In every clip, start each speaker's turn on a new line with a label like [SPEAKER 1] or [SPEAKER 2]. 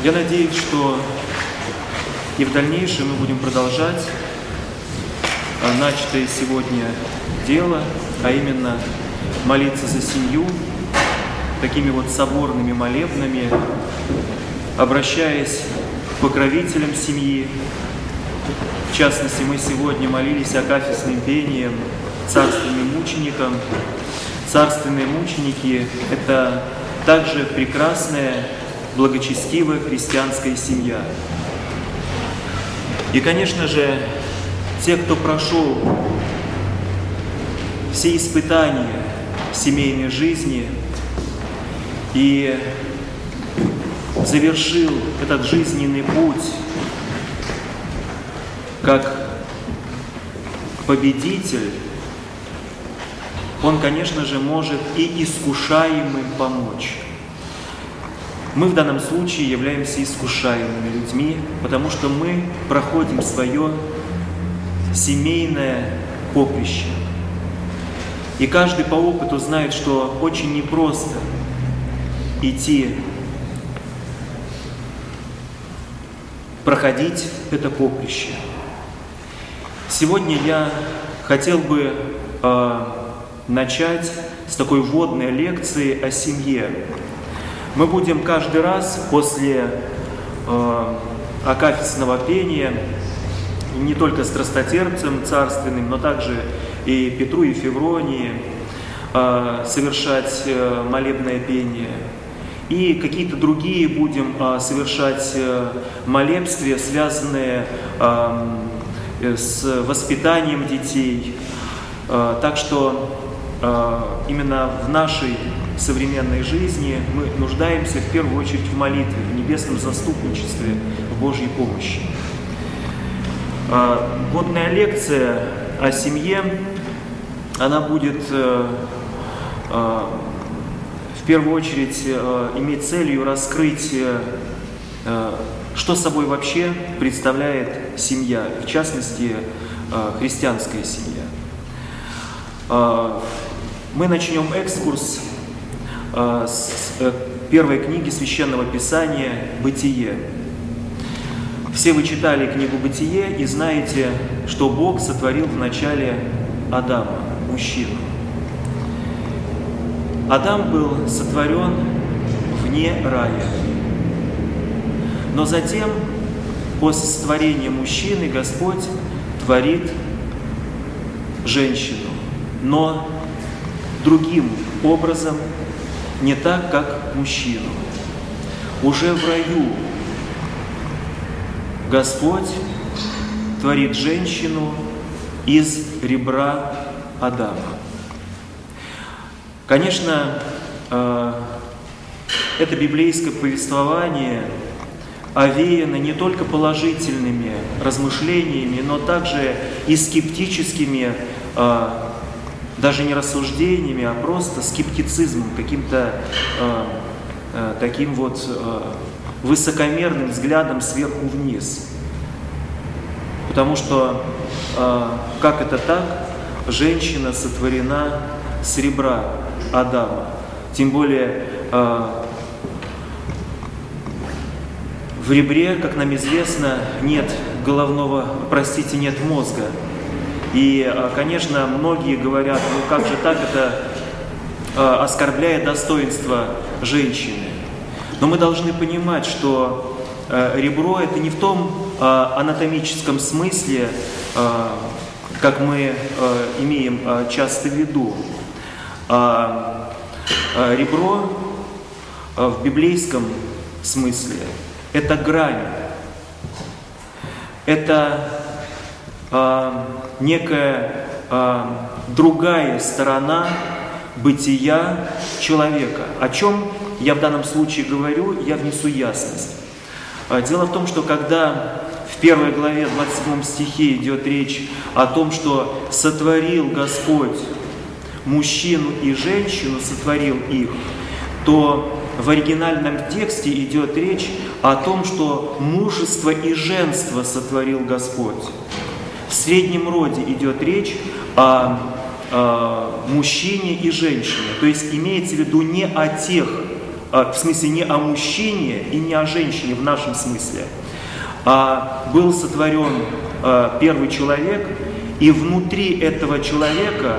[SPEAKER 1] Я надеюсь, что и в дальнейшем мы будем продолжать начатое сегодня дело, а именно молиться за семью такими вот соборными молебнами, обращаясь к покровителям семьи. В частности, мы сегодня молились акафистным пением царственным мученикам. Царственные мученики – это также прекрасная, благочестивая христианская семья. И, конечно же, те, кто прошел все испытания семейной жизни и завершил этот жизненный путь как победитель, он, конечно же, может и искушаемым помочь. Мы в данном случае являемся искушаемыми людьми, потому что мы проходим свое семейное поприще. И каждый по опыту знает, что очень непросто идти, проходить это поприще. Сегодня я хотел бы начать с такой вводной лекции о семье. Мы будем каждый раз после акафистного пения, не только страстотерпцем царственным, но также и Петру и Февронии, совершать молебное пение. И какие-то другие будем совершать молебствия, связанные с воспитанием детей. Так что именно в нашей современной жизни мы нуждаемся в первую очередь в молитве, в небесном заступничестве, в Божьей помощи. Вводная лекция о семье, она будет в первую очередь иметь целью раскрыть, что собой вообще представляет семья, в частности, христианская семья. Мы начнем экскурс с первой книги Священного Писания «Бытие». Все вы читали книгу «Бытие» и знаете, что Бог сотворил вначале Адама, мужчину. Адам был сотворен вне рая. Но затем, после сотворения мужчины, Господь творит женщину, но другим образом, не так, как мужчину. Уже в раю Господь творит женщину из ребра Адама. Конечно, это библейское повествование овеяно не только положительными размышлениями, но также и скептическими, даже не рассуждениями, а просто скептицизмом, каким-то таким вот высокомерным взглядом сверху вниз. Потому что, как это так, женщина сотворена с ребра Адама. Тем более в ребре, как нам известно, нет нет мозга. И, конечно, многие говорят, ну как же так, это оскорбляет достоинство женщины. Но мы должны понимать, что ребро – это не в том анатомическом смысле, как мы имеем часто в виду. Ребро в библейском смысле – это грань, это некая другая сторона бытия человека. О чем я в данном случае говорю, я внесу ясность. Дело в том, что когда в 1 главе 27 стихе идет речь о том, что сотворил Господь мужчину и женщину, сотворил их, то в оригинальном тексте идет речь о том, что мужество и женство сотворил Господь. В среднем роде идет речь о мужчине и женщине. То есть имеется в виду не о тех в смысле не о мужчине и не о женщине в нашем смысле, а был сотворен первый человек, и внутри этого человека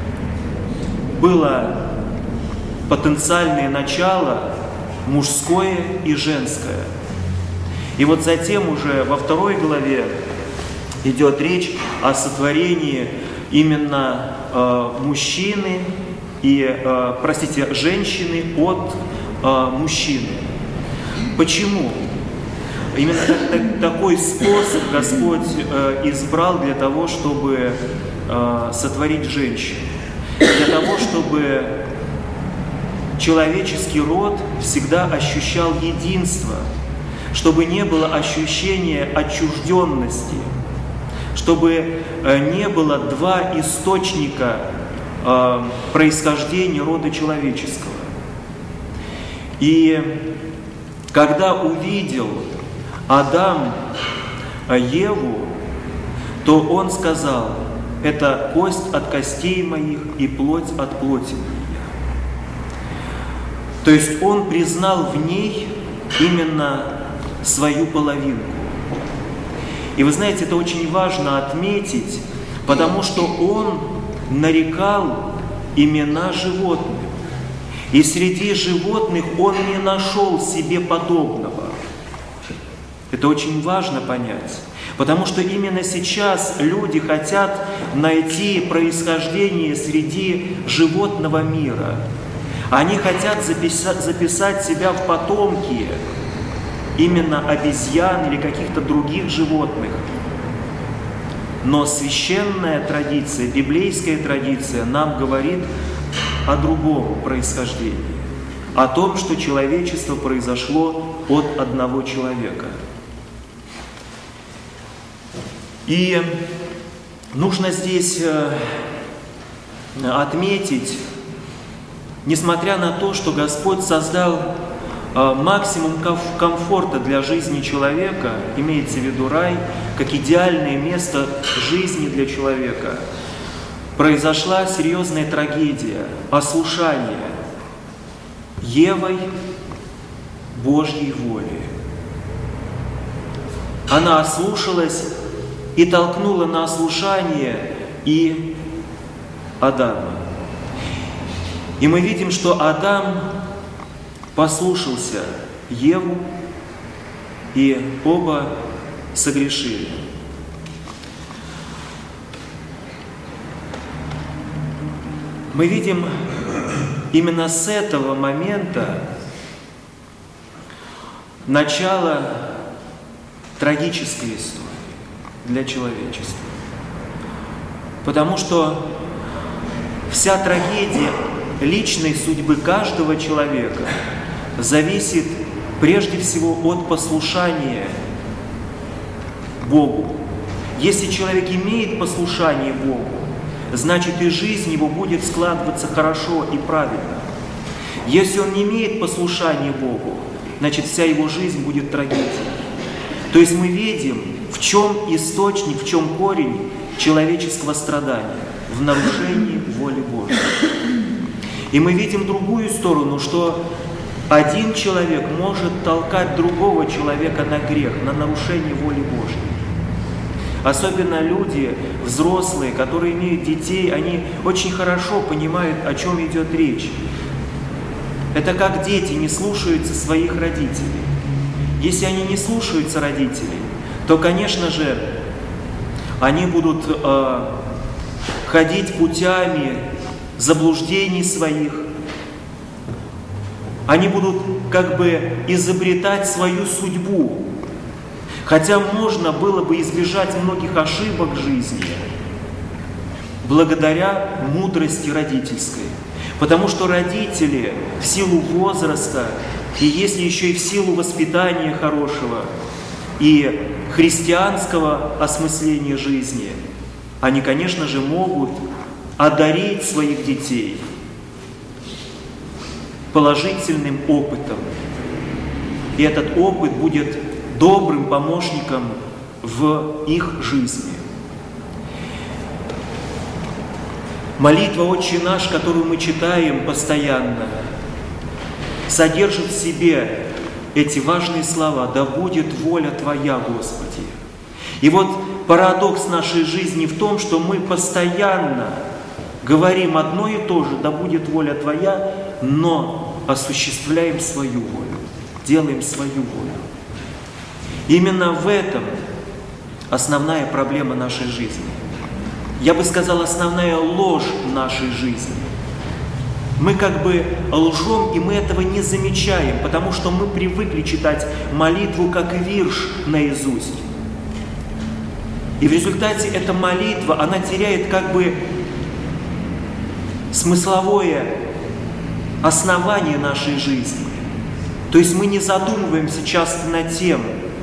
[SPEAKER 1] было потенциальное начало мужское и женское. И вот затем уже во 2 главе идет речь о сотворении именно мужчины и, женщины от мужчины. Почему? Именно такой способ Господь избрал для того, чтобы сотворить женщину. Для того, чтобы человеческий род всегда ощущал единство, чтобы не было ощущения отчужденности, чтобы не было два источника происхождения рода человеческого. И когда увидел Адам Еву, то он сказал: это кость от костей моих и плоть от плоти моей. То есть он признал в ней именно свою половинку. И вы знаете, это очень важно отметить, потому что он нарекал имена животных. И среди животных он не нашел себе подобного. Это очень важно понять. Потому что именно сейчас люди хотят найти происхождение среди животного мира. Они хотят записать себя в потомки именно обезьян или каких-то других животных. Но священная традиция, библейская традиция нам говорит о другом происхождении. О том, что человечество произошло от одного человека. И нужно здесь отметить, несмотря на то, что Господь создал максимум комфорта для жизни человека, имеется в виду рай, как идеальное место жизни для человека, произошла серьезная трагедия, ослушание Евой Божьей воли. Она ослушалась и толкнула на ослушание и Адама. И мы видим, что Адам послушался Еву, и оба согрешили. Мы видим именно с этого момента начало трагической истории для человечества. Потому что вся трагедия личной судьбы каждого человека зависит прежде всего от послушания Богу. Если человек имеет послушание Богу, значит и жизнь его будет складываться хорошо и правильно. Если он не имеет послушания Богу, значит вся его жизнь будет трагедией. То есть мы видим, в чем источник, в чем корень человеческого страдания? В нарушении воли Божьей. И мы видим другую сторону, что один человек может толкать другого человека на грех, на нарушение воли Божьей. Особенно люди взрослые, которые имеют детей, они очень хорошо понимают, о чем идет речь. Это как дети не слушаются своих родителей. Если они не слушаются родителей, то, конечно же, они будут ходить путями заблуждений своих. Они будут как бы изобретать свою судьбу. Хотя можно было бы избежать многих ошибок жизни благодаря мудрости родительской. Потому что родители в силу возраста, и если еще и в силу воспитания хорошего, и христианского осмысления жизни, они, конечно же, могут одарить своих детей положительным опытом. И этот опыт будет добрым помощником в их жизни. Молитва «Отче наш», которую мы читаем постоянно, содержит в себе эти важные слова: «Да будет воля Твоя, Господи». И вот парадокс нашей жизни в том, что мы постоянно говорим одно и то же: «Да будет воля Твоя», но осуществляем свою волю, делаем свою волю. Именно в этом основная проблема нашей жизни. Я бы сказал, основная ложь нашей жизни. Мы как бы лжем, и мы этого не замечаем, потому что мы привыкли читать молитву как вирш наизусть. И в результате эта молитва, она теряет как бы смысловое основание нашей жизни. То есть мы не задумываемся часто над тем,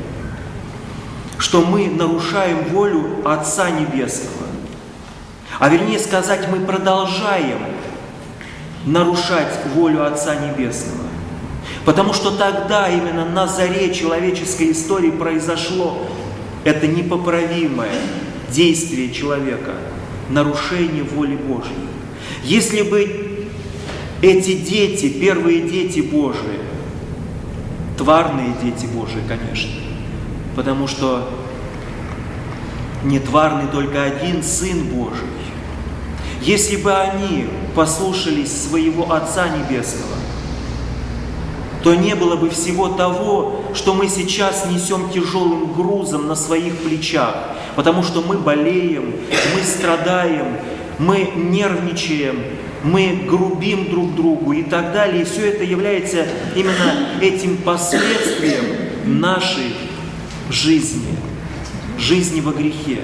[SPEAKER 1] что мы нарушаем волю Отца Небесного. А вернее сказать, мы продолжаем нарушать волю Отца Небесного. Потому что тогда, именно на заре человеческой истории, произошло это непоправимое действие человека, нарушение воли Божьей. Если бы эти дети, первые дети Божии, тварные дети Божии, конечно, потому что не тварный только один Сын Божий, если бы они послушались своего Отца Небесного, то не было бы всего того, что мы сейчас несем тяжелым грузом на своих плечах, потому что мы болеем, мы страдаем, мы нервничаем, мы грубим друг другу и так далее. И все это является именно этим последствием нашей жизни, жизни во грехе.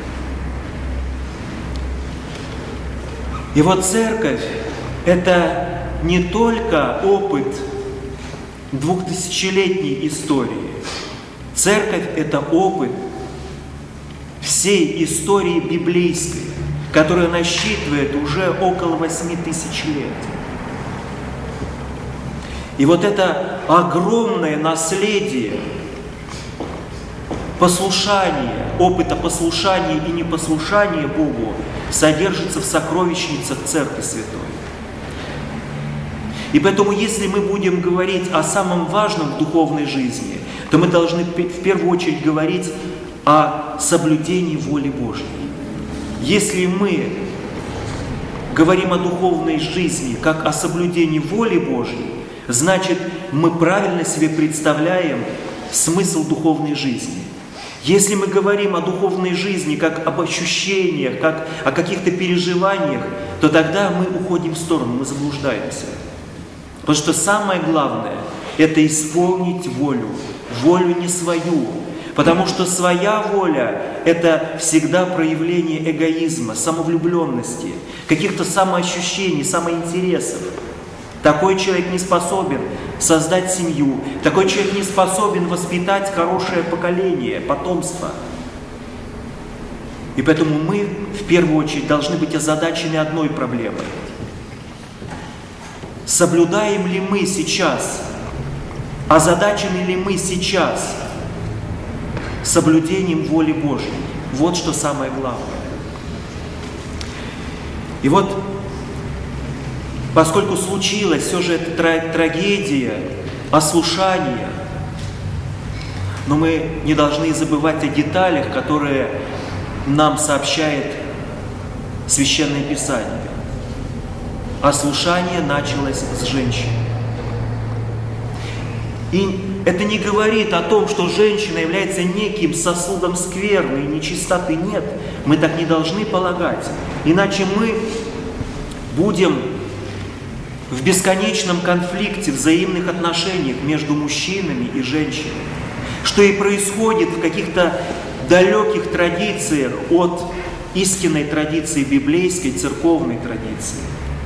[SPEAKER 1] И вот церковь – это не только опыт 2000-летней истории. Церковь – это опыт всей истории библейской, которая насчитывает уже около 8000 лет. И вот это огромное наследие послушания, опыта послушания и непослушания Богу содержится в сокровищницах Церкви Святой. И поэтому, если мы будем говорить о самом важном в духовной жизни, то мы должны в первую очередь говорить о соблюдении воли Божьей. Если мы говорим о духовной жизни как о соблюдении воли Божьей, значит, мы правильно себе представляем смысл духовной жизни. Если мы говорим о духовной жизни как об ощущениях, как о каких-то переживаниях, то тогда мы уходим в сторону, мы заблуждаемся. Потому что самое главное – это исполнить волю, волю не свою. Потому что своя воля – это всегда проявление эгоизма, самовлюбленности, каких-то самоощущений, самоинтересов. Такой человек не способен создать семью, такой человек не способен воспитать хорошее поколение, потомство. И поэтому мы в первую очередь должны быть озадачены одной проблемой. Соблюдаем ли мы сейчас, озадачены ли мы сейчас соблюдением воли Божьей? Вот что самое главное. И вот, поскольку случилась все же эта трагедия ослушания, но мы не должны забывать о деталях, которые нам сообщает Священное Писание. Ослушание началось с женщин. И это не говорит о том, что женщина является неким сосудом скверны и нечистоты. Нет, мы так не должны полагать. Иначе мы будем в бесконечном конфликте, взаимных отношениях между мужчинами и женщинами, что и происходит в каких-то далеких традициях от истинной традиции библейской, церковной традиции.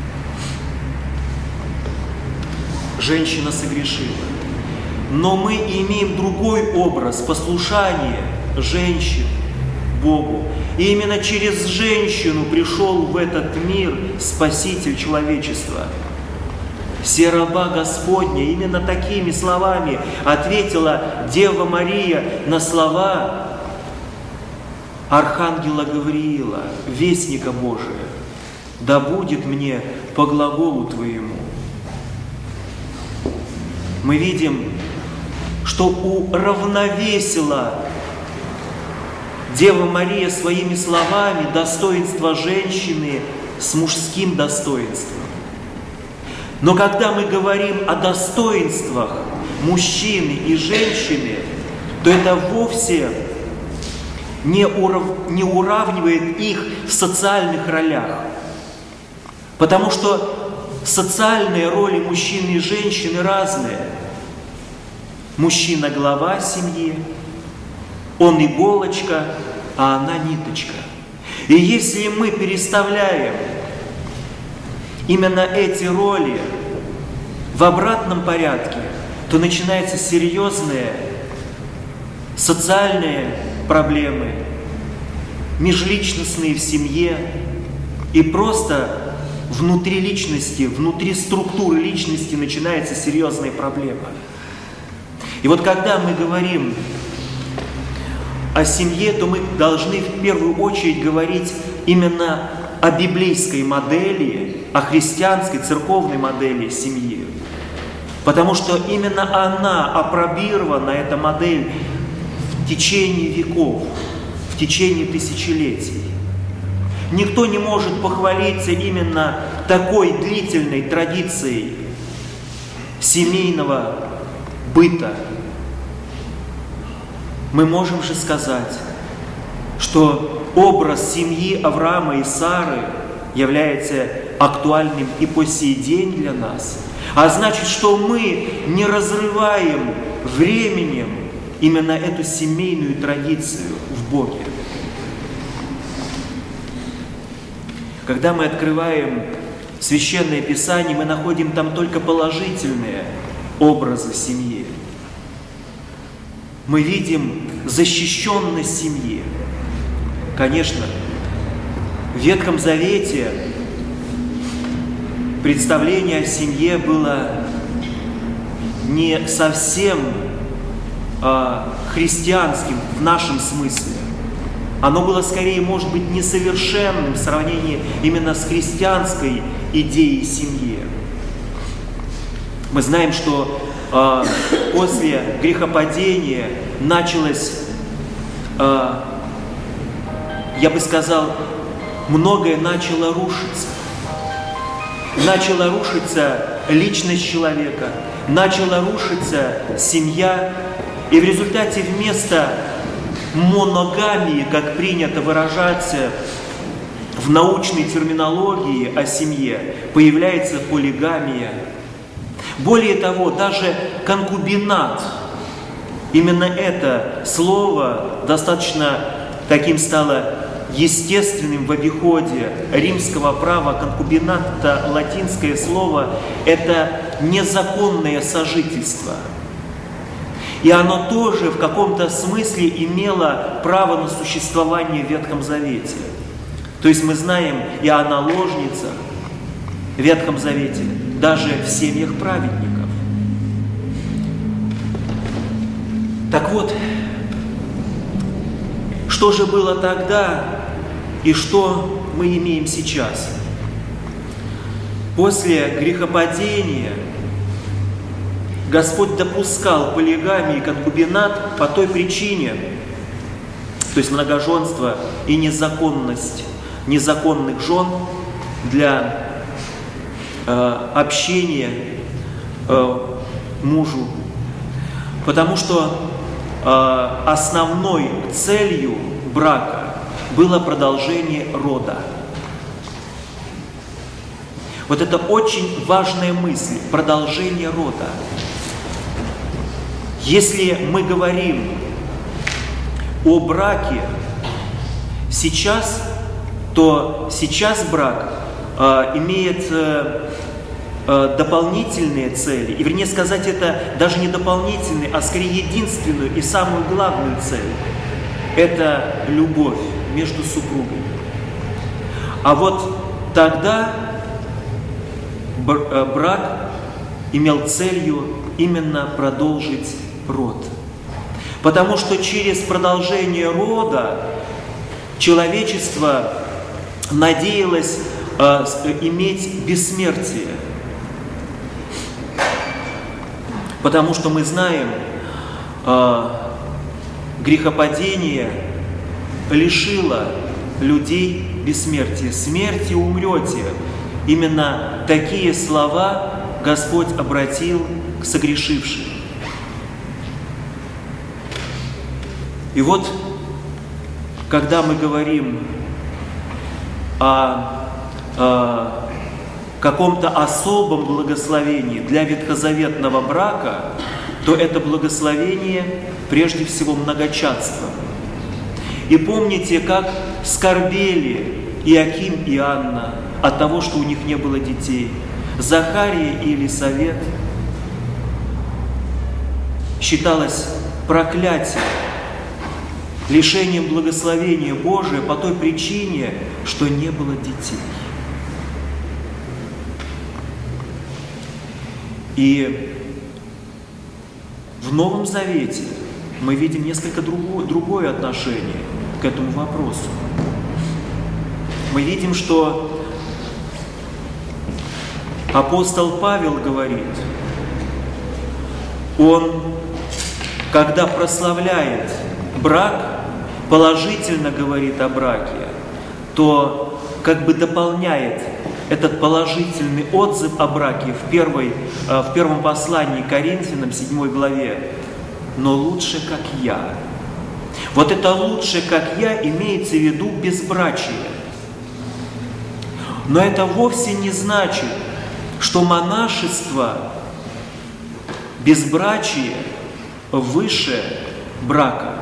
[SPEAKER 1] Женщина согрешила. Но мы имеем другой образ послушания женщин Богу. И именно через женщину пришел в этот мир Спаситель человечества. «Се раба Господня», именно такими словами ответила Дева Мария на слова Архангела Гавриила, Вестника Божия: «Да будет мне по глаголу Твоему». мы видим, что уравновесила Дева Мария своими словами достоинство женщины с мужским достоинством. Но когда мы говорим о достоинствах мужчины и женщины, то это вовсе не уравнивает их в социальных ролях. Потому что социальные роли мужчины и женщины разные. Мужчина – глава семьи, он иголочка, а она ниточка. И если мы переставляем именно эти роли в обратном порядке, то начинаются серьезные социальные проблемы, межличностные в семье и просто внутри личности, внутри структуры личности начинаются серьезные проблемы. И вот когда мы говорим о семье, то мы должны в первую очередь говорить именно о библейской модели, о христианской церковной модели семьи. Потому что именно она апробирована, эта модель, в течение веков, в течение тысячелетий. Никто не может похвалиться именно такой длительной традицией семейного быта. Мы можем же сказать, что образ семьи Авраама и Сары является актуальным и по сей день для нас. А значит, что мы не разрываем временем именно эту семейную традицию в Боге. Когда мы открываем Священное Писание, мы находим там только положительные образы семьи. Мы видим защищенность семьи. Конечно, в Ветхом Завете представление о семье было не совсем христианским в нашем смысле. Оно было скорее, может быть, несовершенным в сравнении именно с христианской идеей семьи. Мы знаем, что после грехопадения началось, я бы сказал, многое начало рушиться. Начала рушиться личность человека, начала рушиться семья, и в результате вместо моногамии, как принято выражаться в научной терминологии о семье, появляется полигамия. Более того, даже конкубинат, именно это слово достаточно таким стало естественным в обиходе римского права. Конкубинат – это латинское слово, это незаконное сожительство. И оно тоже в каком-то смысле имело право на существование в Ветхом Завете. То есть мы знаем и о наложницах в Ветхом Завете, даже в семьях праведников. Так вот, что же было тогда и что мы имеем сейчас? После грехопадения Господь допускал полигамию и конкубинат по той причине, то есть многоженство и незаконность незаконных жен для общения мужу, потому что основной целью брака было продолжение рода. Вот это очень важная мысль – продолжение рода. Если мы говорим о браке сейчас, то сейчас брак имеет дополнительные цели, и вернее сказать, это даже не дополнительные, а скорее единственную и самую главную цель – это любовь между супругами. А вот тогда брак имел целью именно продолжить род. Потому что через продолжение рода человечество надеялось иметь бессмертие. Потому что мы знаем, грехопадение лишило людей бессмертия. Смертью умрете. Именно такие слова Господь обратил к согрешившим. И вот, когда мы говорим о каком-то особом благословении для ветхозаветного брака, то это благословение прежде всего многочадство. И помните, как скорбели Иоаким и Анна от того, что у них не было детей. Захария и Елисавет считалось проклятием, лишением благословения Божия по той причине, что не было детей. И в Новом Завете мы видим несколько другое отношение к этому вопросу. Мы видим, что апостол Павел говорит, он, когда прославляет брак, положительно говорит о браке, то как бы дополняет этот положительный отзыв о браке в первом послании к Коринфянам, 7 главе. «Но лучше, как я». Вот это «лучше, как я» имеется в виду безбрачие. Но это вовсе не значит, что монашество, безбрачие выше брака.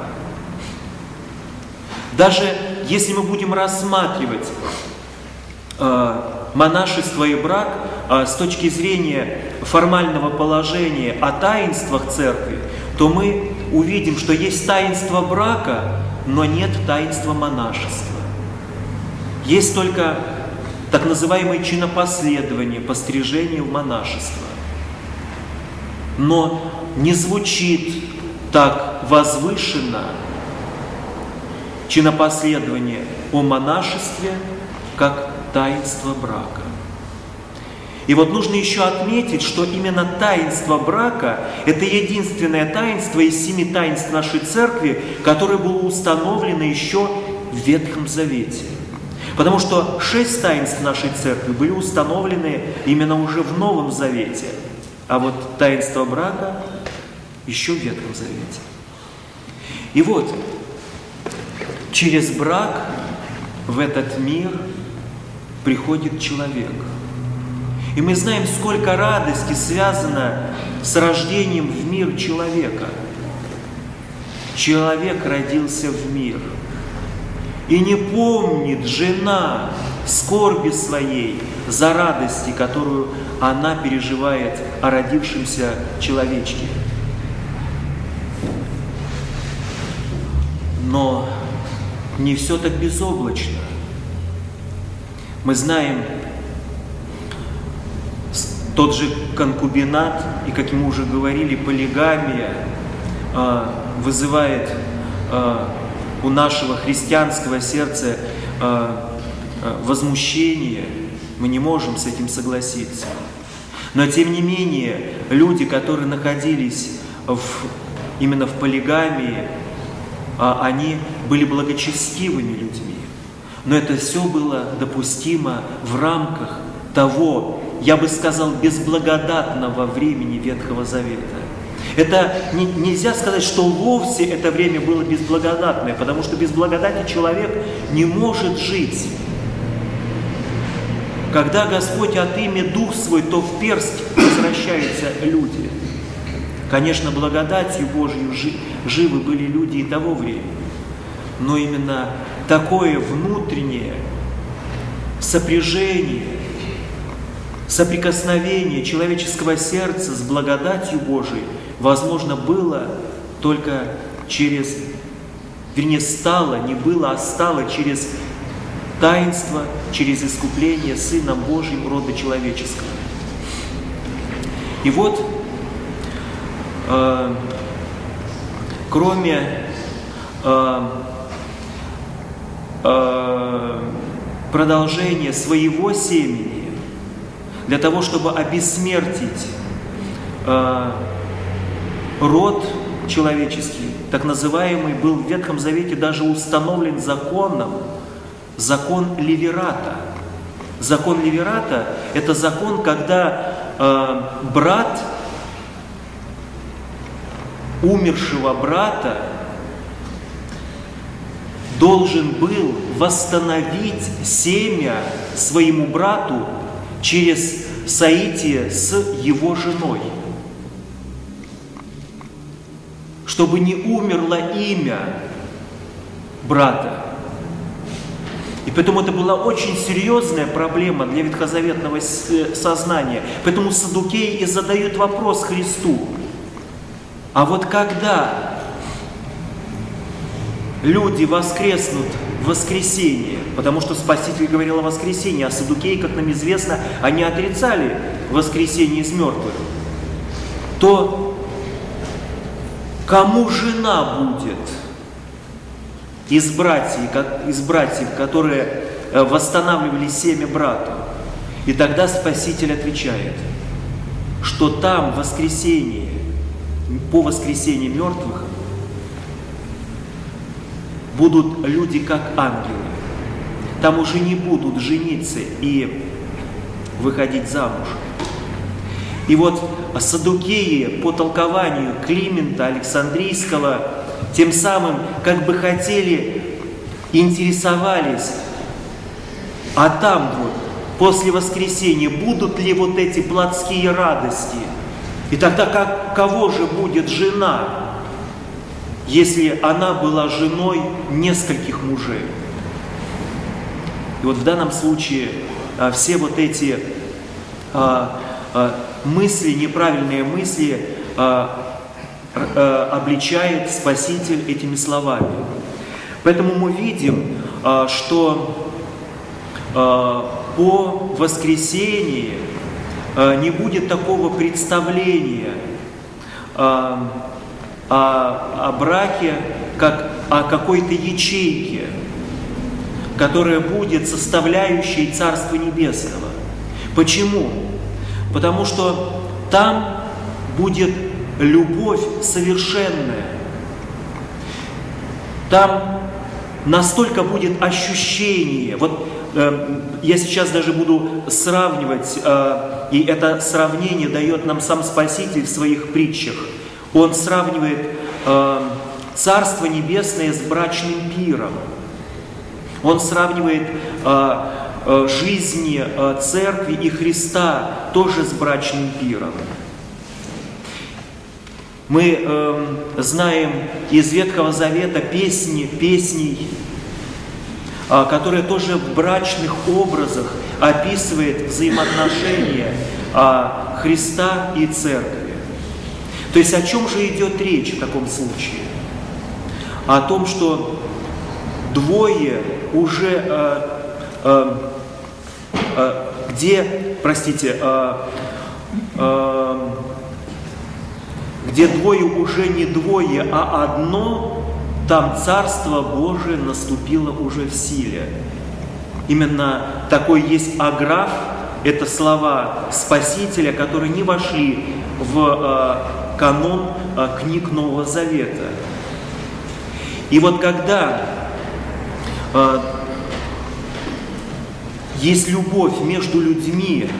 [SPEAKER 1] Даже если мы будем рассматривать монашество и брак с точки зрения формального положения о таинствах церкви, то мы увидим, что есть таинство брака, но нет таинства монашества. Есть только так называемое чинопоследование, пострижение в монашество. Но не звучит так возвышенно чинопоследование о монашестве, как таинство брака. И вот нужно еще отметить, что именно таинство брака – это единственное таинство из 7 таинств нашей церкви, которое было установлено еще в Ветхом Завете. Потому что 6 таинств нашей церкви были установлены именно уже в Новом Завете, а вот таинство брака еще в Ветхом Завете. И вот, через брак в этот мир приходит человек. И мы знаем, сколько радости связано с рождением в мир человека. Человек родился в мир. И не помнит жена скорби своей за радости, которую она переживает о родившемся человечке. Но не все так безоблачно. Мы знаем, тот же конкубинат, и, как мы уже говорили, полигамия вызывает у нашего христианского сердца возмущение. Мы не можем с этим согласиться. Но, тем не менее, люди, которые находились именно в полигамии, они были благочестивыми людьми. Но это все было допустимо в рамках того, я бы сказал, безблагодатного времени Ветхого Завета. Это нельзя сказать, что вовсе это время было безблагодатное, потому что без благодати человек не может жить. Когда Господь отымет Дух Свой, то в персть возвращаются люди. Конечно, благодатью Божью живы были люди и того времени, но именно такое внутреннее сопряжение, соприкосновение человеческого сердца с благодатью Божией возможно было только через, стало, не было, а стало через таинство, через искупление Сыном Божьим рода человеческого. И вот, кроме продолжения своего семени, для того, чтобы обессмертить род человеческий, так называемый, был в Ветхом Завете даже установлен законом, закон Левирата. Закон Левирата – это закон, когда брат умершего брата должен был восстановить семя своему брату через соитие с его женой, чтобы не умерло имя брата. И поэтому это была очень серьезная проблема для ветхозаветного сознания. Поэтому саддукеи и задают вопрос Христу: а вот когда люди воскреснут в воскресенье, потому что Спаситель говорил о воскресенье, а саддукеи, как нам известно, они отрицали воскресение из мертвых, то кому жена будет из братьев, которые восстанавливали семя брату? И тогда Спаситель отвечает, что там воскресенье, по воскресении мертвых, будут люди как ангелы. Там уже не будут жениться и выходить замуж. И вот саддукеи по толкованию Климента Александрийского тем самым как бы хотели, интересовались, а там вот после воскресения будут ли вот эти плотские радости? И тогда кого же будет жена, если она была женой нескольких мужей? И вот в данном случае все вот эти мысли, неправильные мысли обличает Спаситель этими словами. Поэтому мы видим, что по воскресении не будет такого представления о браке, как о какой-то ячейке, которая будет составляющей Царства Небесного. Почему? Потому что там будет любовь совершенная. Там настолько будет ощущение. Вот я сейчас даже буду сравнивать, и это сравнение дает нам сам Спаситель в своих притчах. Он сравнивает Царство Небесное с брачным пиром. Он сравнивает жизни Церкви и Христа тоже с брачным пиром. Мы знаем из Ветхого Завета песней, которые тоже в брачных образах описывают взаимоотношения Христа и Церкви. То есть о чем же идет речь в таком случае? О том, что двое уже, где двое уже не двое, а одно, там Царство Божие наступило уже в силе. Именно такой есть аграф, это слова Спасителя, которые не вошли в канон книг Нового Завета. И вот когда есть любовь между людьми,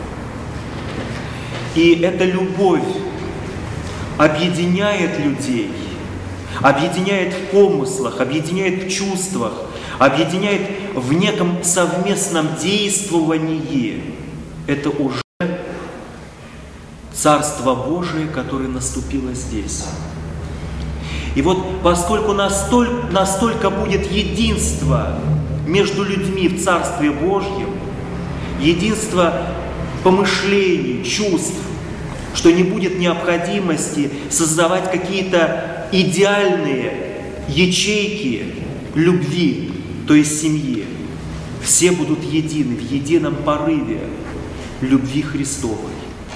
[SPEAKER 1] и эта любовь объединяет людей, объединяет в помыслах, объединяет в чувствах, объединяет в неком совместном действовании, это уже Царство Божие, которое наступило здесь. И вот поскольку настолько будет единство между людьми в Царстве Божьем, единство помышлений, чувств, что не будет необходимости создавать какие-то идеальные ячейки любви, то есть семьи. Все будут едины в едином порыве любви Христовой.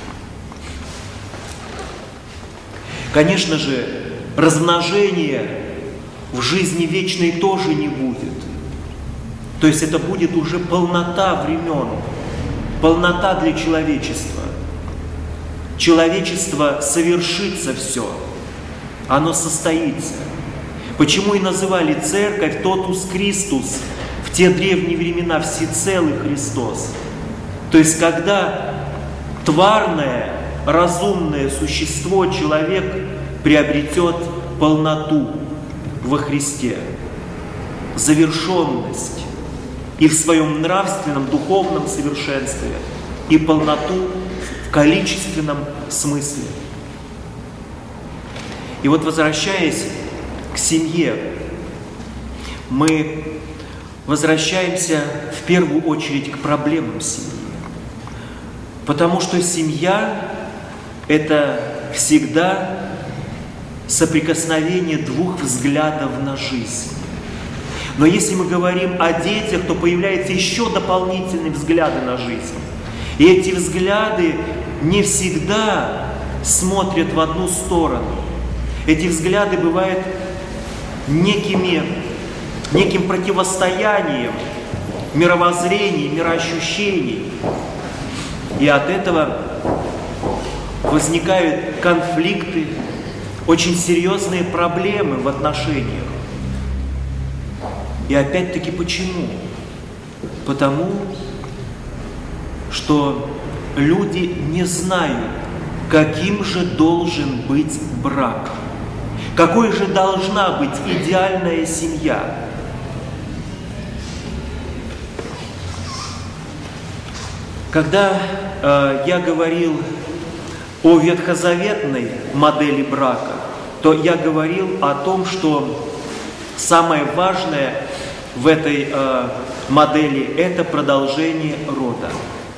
[SPEAKER 1] Конечно же, размножения в жизни вечной тоже не будет. То есть это будет уже полнота времен, полнота для человечества. Человечество совершится все. оно состоится. Почему и называли церковь Тотус Христос в те древние времена всецелый Христос? То есть, когда тварное, разумное существо, человек, приобретет полноту во Христе, завершенность и в своем нравственном, духовном совершенстве, и полноту в количественном смысле. И вот, возвращаясь к семье, мы возвращаемся в первую очередь к проблемам семьи. Потому что семья – это всегда соприкосновение двух взглядов на жизнь. Но если мы говорим о детях, то появляются еще дополнительные взгляды на жизнь. И эти взгляды не всегда смотрят в одну сторону. Эти взгляды бывают неким противостоянием мировоззрений, мироощущений. И от этого возникают конфликты, очень серьезные проблемы в отношениях. И опять-таки почему? Потому что люди не знают, каким же должен быть брак, какой же должна быть идеальная семья. Когда я говорил о ветхозаветной модели брака, то я говорил о том, что самое важное в этой модели – это продолжение рода.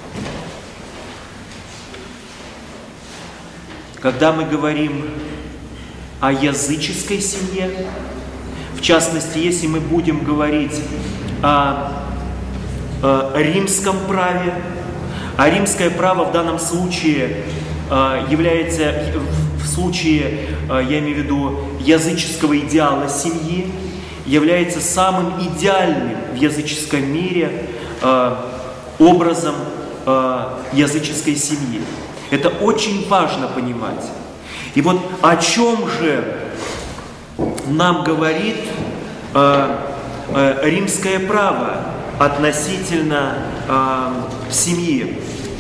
[SPEAKER 1] Когда мы говорим о языческой семье, в частности, если мы будем говорить о римском праве, а римское право в данном случае является, в случае, я имею в виду, языческого идеала семьи, является самым идеальным в языческом мире образом языческой семьи. Это очень важно понимать. И вот о чем же нам говорит римское право относительно семьи?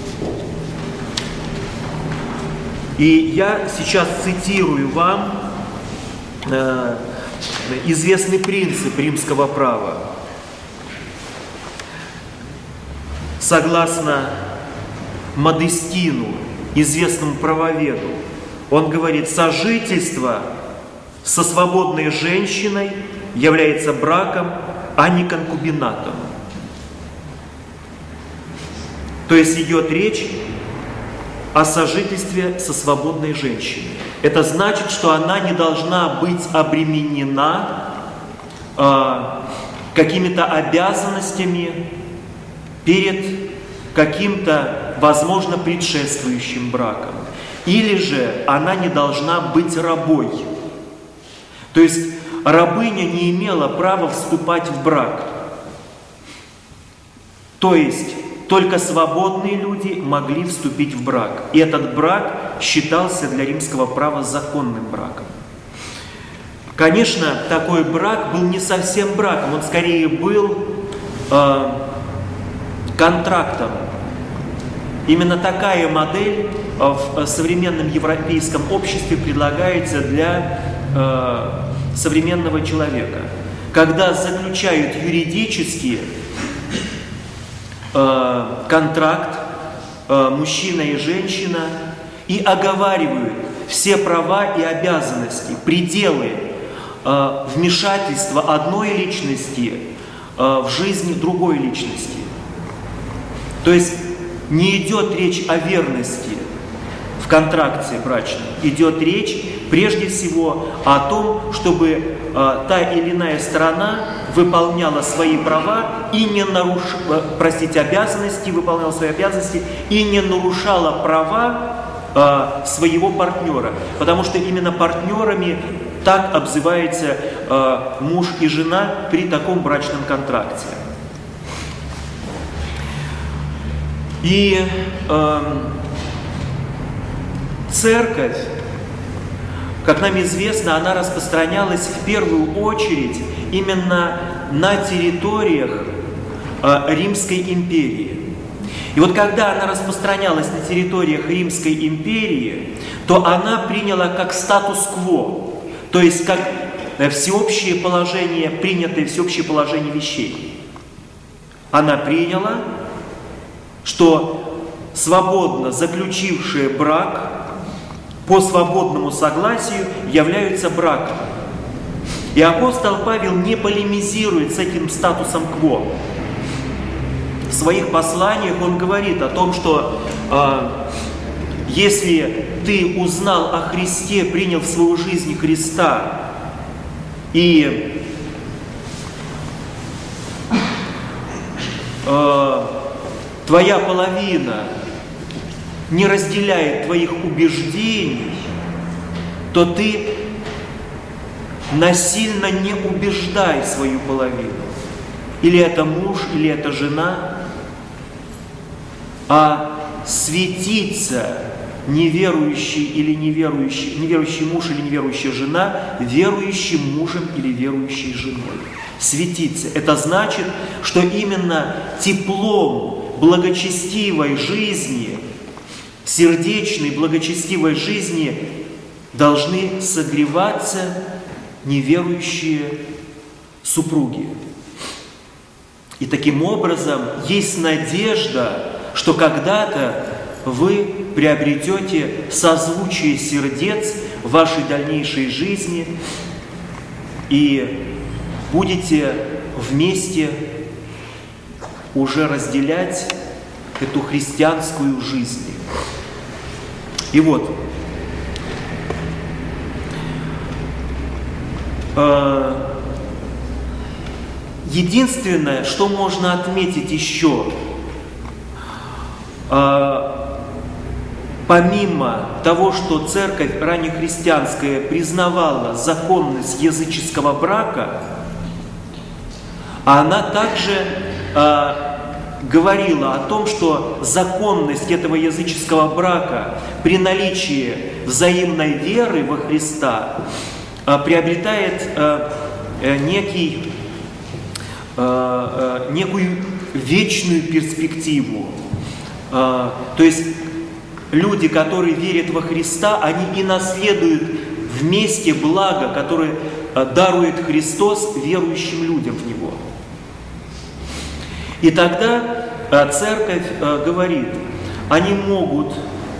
[SPEAKER 1] И я сейчас цитирую вам известный принцип римского права. Согласно Модестину, известному правоведу, он говорит: сожительство со свободной женщиной является браком, а не конкубинатом. То есть идет речь о сожительстве со свободной женщиной. Это значит, что она не должна быть обременена какими-то обязанностями перед каким-то, возможно, предшествующим браком. Или же она не должна быть рабой. То есть рабыня не имела права вступать в брак. То есть только свободные люди могли вступить в брак. И этот брак считался для римского права законным браком. Конечно, такой брак был не совсем браком, он скорее был контрактом. Именно такая модель в современном европейском обществе предлагается для современного человека. Когда заключают юридически контракт мужчина и женщина и оговаривают все права и обязанности, пределы вмешательства одной личности в жизнь другой личности. То есть не идет речь о верности в контракте брачном, идет речь прежде всего о том, чтобы та или иная сторона выполняла свои права и не нарушала, обязанности, выполняла свои обязанности и не нарушала права своего партнера. Потому что именно партнерами так обзывается муж и жена при таком брачном контракте. И церковь как нам известно, она распространялась в первую очередь именно на территориях Римской империи. И вот когда она распространялась на территориях Римской империи, то она приняла как статус-кво, то есть как всеобщее положение, принятое всеобщее положение вещей. Она приняла, что свободно заключившие брак по свободному согласию являются браком. И апостол Павел не полемизирует с этим статусом кво. В своих посланиях он говорит о том, что если ты узнал о Христе, принял в свою жизнь Христа, и твоя половина не разделяет твоих убеждений, то ты насильно не убеждай свою половину. Или это муж, или это жена, а светиться неверующий или неверующий муж или неверующая жена верующим мужем или верующей женой. Светиться. Это значит, что именно теплом благочестивой жизни, сердечной благочестивой жизни должны согреваться неверующие супруги. И таким образом есть надежда, что когда-то вы приобретете созвучие сердец в вашей дальнейшей жизни и будете вместе уже разделять эту христианскую жизнь. И вот, единственное, что можно отметить еще, помимо того, что церковь раннехристианская признавала законность языческого брака, она также говорила о том, что законность этого языческого брака при наличии взаимной веры во Христа приобретает некую вечную перспективу. То есть люди, которые верят во Христа, они и наследуют вместе благо, которое дарует Христос верующим людям в Него. И тогда церковь говорит, они могут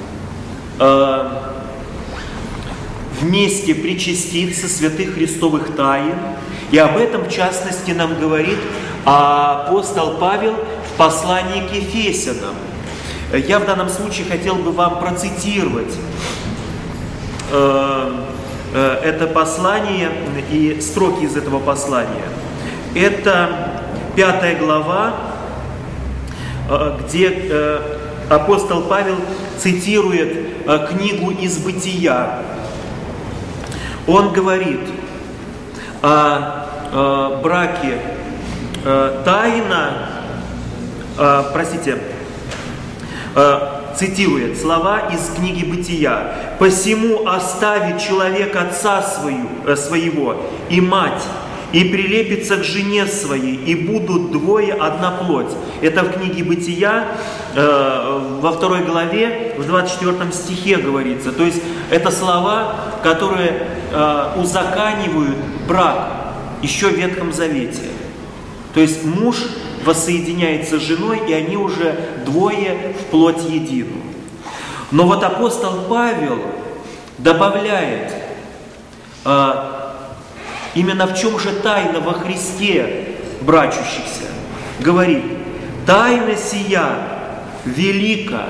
[SPEAKER 1] вместе причаститься святых христовых тайн, и об этом, в частности, нам говорит апостол Павел в послании к Ефесянам. Я в данном случае хотел бы вам процитировать это послание и строки из этого послания. Это 5 глава, где апостол Павел цитирует книгу из Бытия. Он говорит о браке цитирует слова из книги Бытия. «Посему оставит человек отца своего и мать, и прилепится к жене своей, и будут двое одна плоть». Это в книге Бытия, во 2 главе, в 24 стихе говорится. То есть это слова, которые узаконивают брак еще в Ветхом Завете. То есть муж воссоединяется с женой, и они уже двое в плоть едину. Но вот апостол Павел добавляет, именно в чем же тайна во Христе брачущихся. Говорит, тайна сия велика.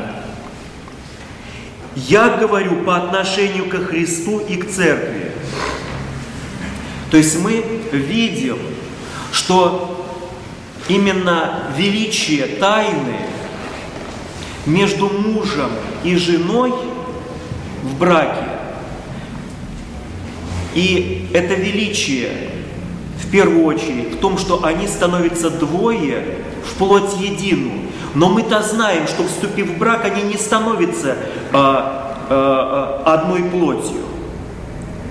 [SPEAKER 1] Я говорю по отношению ко Христу и к церкви. То есть мы видим, что именно величие тайны между мужем и женой в браке, и это величие в первую очередь в том, что они становятся двое в плоть едину. Но мы-то знаем, что вступив в брак, они не становятся одной плотью.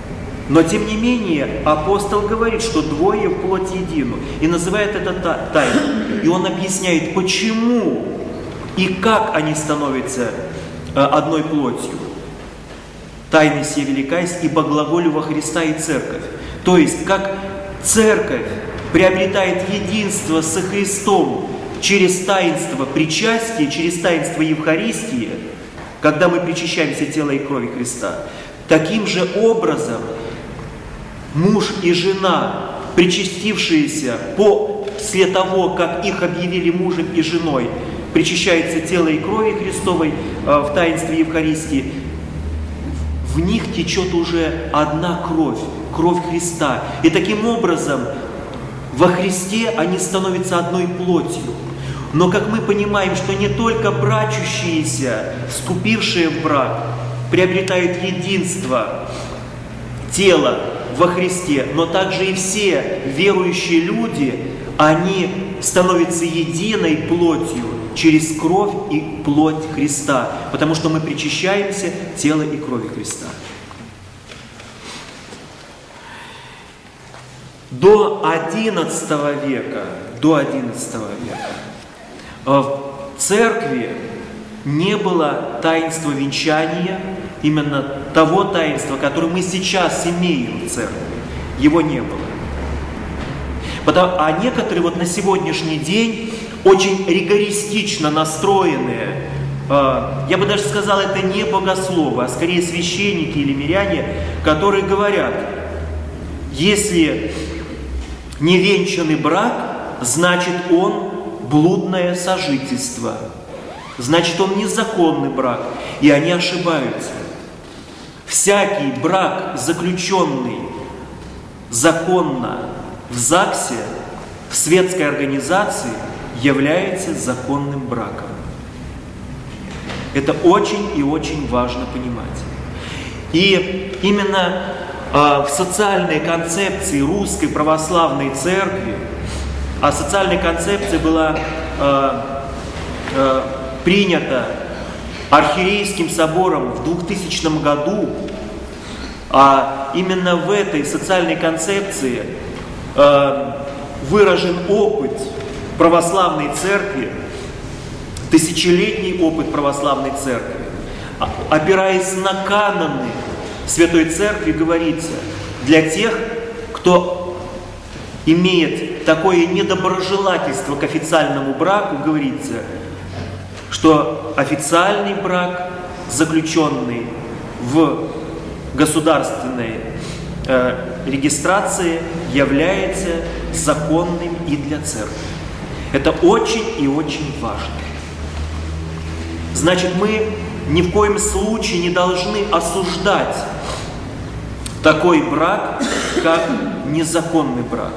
[SPEAKER 1] Но тем не менее апостол говорит, что двое в плоть едину, и называет это тайной. И он объясняет, почему и как они становятся одной плотью. Тайна сия велика есть, ибо глаголю во Христа и Церковь. То есть, как Церковь приобретает единство со Христом через таинство причастия, через таинство Евхаристии, когда мы причащаемся тела и крови Христа, таким же образом муж и жена, причастившиеся после того, как их объявили мужем и женой, причащается тело и крови Христовой в таинстве Евхаристии, в них течет уже одна кровь, кровь Христа. И таким образом во Христе они становятся одной плотью. Но как мы понимаем, что не только брачущиеся, вступившие в брак, приобретают единство тела во Христе, но также и все верующие люди, они становятся единой плотью через кровь и плоть Христа, потому что мы причащаемся тела и крови Христа. До XI века в церкви не было таинства венчания, именно того таинства, которое мы сейчас имеем в церкви. Его не было. А некоторые вот на сегодняшний день очень ригористично настроенные, я бы даже сказал, это не богословы, а скорее священники или миряне, которые говорят, если невенчанный брак, значит он блудное сожительство, значит он незаконный брак, и они ошибаются. Всякий брак, заключенный законно в ЗАГСе, в светской организации, является законным браком. Это очень и очень важно понимать. И именно в социальной концепции Русской Православной Церкви, а социальная концепция была принята Архиерейским собором в 2000 году, а именно в этой социальной концепции выражен опыт православной церкви, тысячелетний опыт православной церкви. Опираясь на каноны Святой Церкви, говорится, для тех, кто имеет такое недоброжелательство к официальному браку, говорится, что официальный брак, заключенный в государственной регистрации, является законным и для церкви. Это очень и очень важно. Значит, мы ни в коем случае не должны осуждать такой брак, как незаконный брак.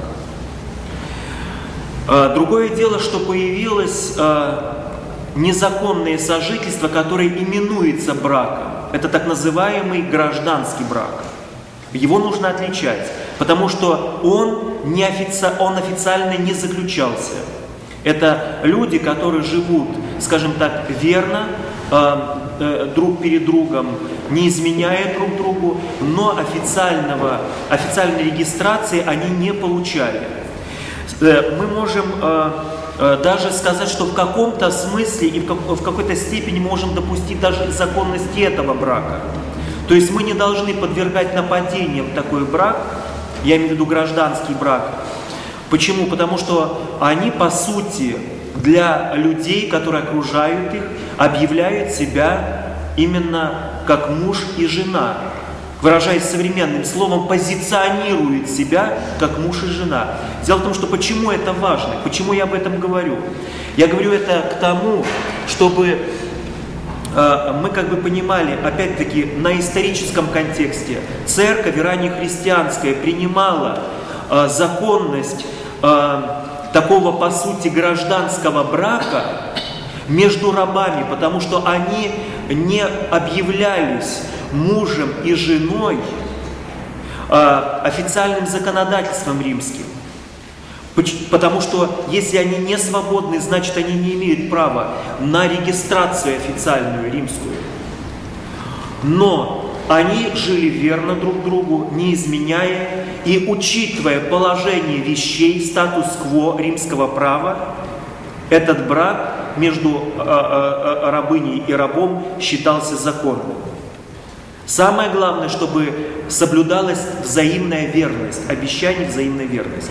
[SPEAKER 1] Другое дело, что появилось незаконное сожительство, которое именуется браком. Это так называемый гражданский брак. Его нужно отличать, потому что он официально не заключался. Это люди, которые живут, скажем так, верно, друг перед другом, не изменяя друг другу, но официальной регистрации они не получали. Мы можем даже сказать, что в каком-то смысле и в какой-то степени можем допустить даже законность этого брака. То есть мы не должны подвергать нападениям такой брак, я имею в виду гражданский брак. Почему? Потому что они, по сути, для людей, которые окружают их, объявляют себя именно как муж и жена. Выражаясь современным словом, позиционируют себя как муж и жена. Дело в том, что почему это важно, почему я об этом говорю. Я говорю это к тому, чтобы мы как бы понимали, опять-таки, на историческом контексте, церковь раннехристианская принимала законность такого, по сути, гражданского брака между рабами, потому что они не объявлялись мужем и женой официальным законодательством римским. Потому что если они не свободны, значит они не имеют права на регистрацию официальную римскую. Но они жили верно друг другу, не изменяя, и учитывая положение вещей, статус-кво римского права, этот брак между рабыней и рабом считался законным. Самое главное, чтобы соблюдалась взаимная верность, обещание взаимной верности.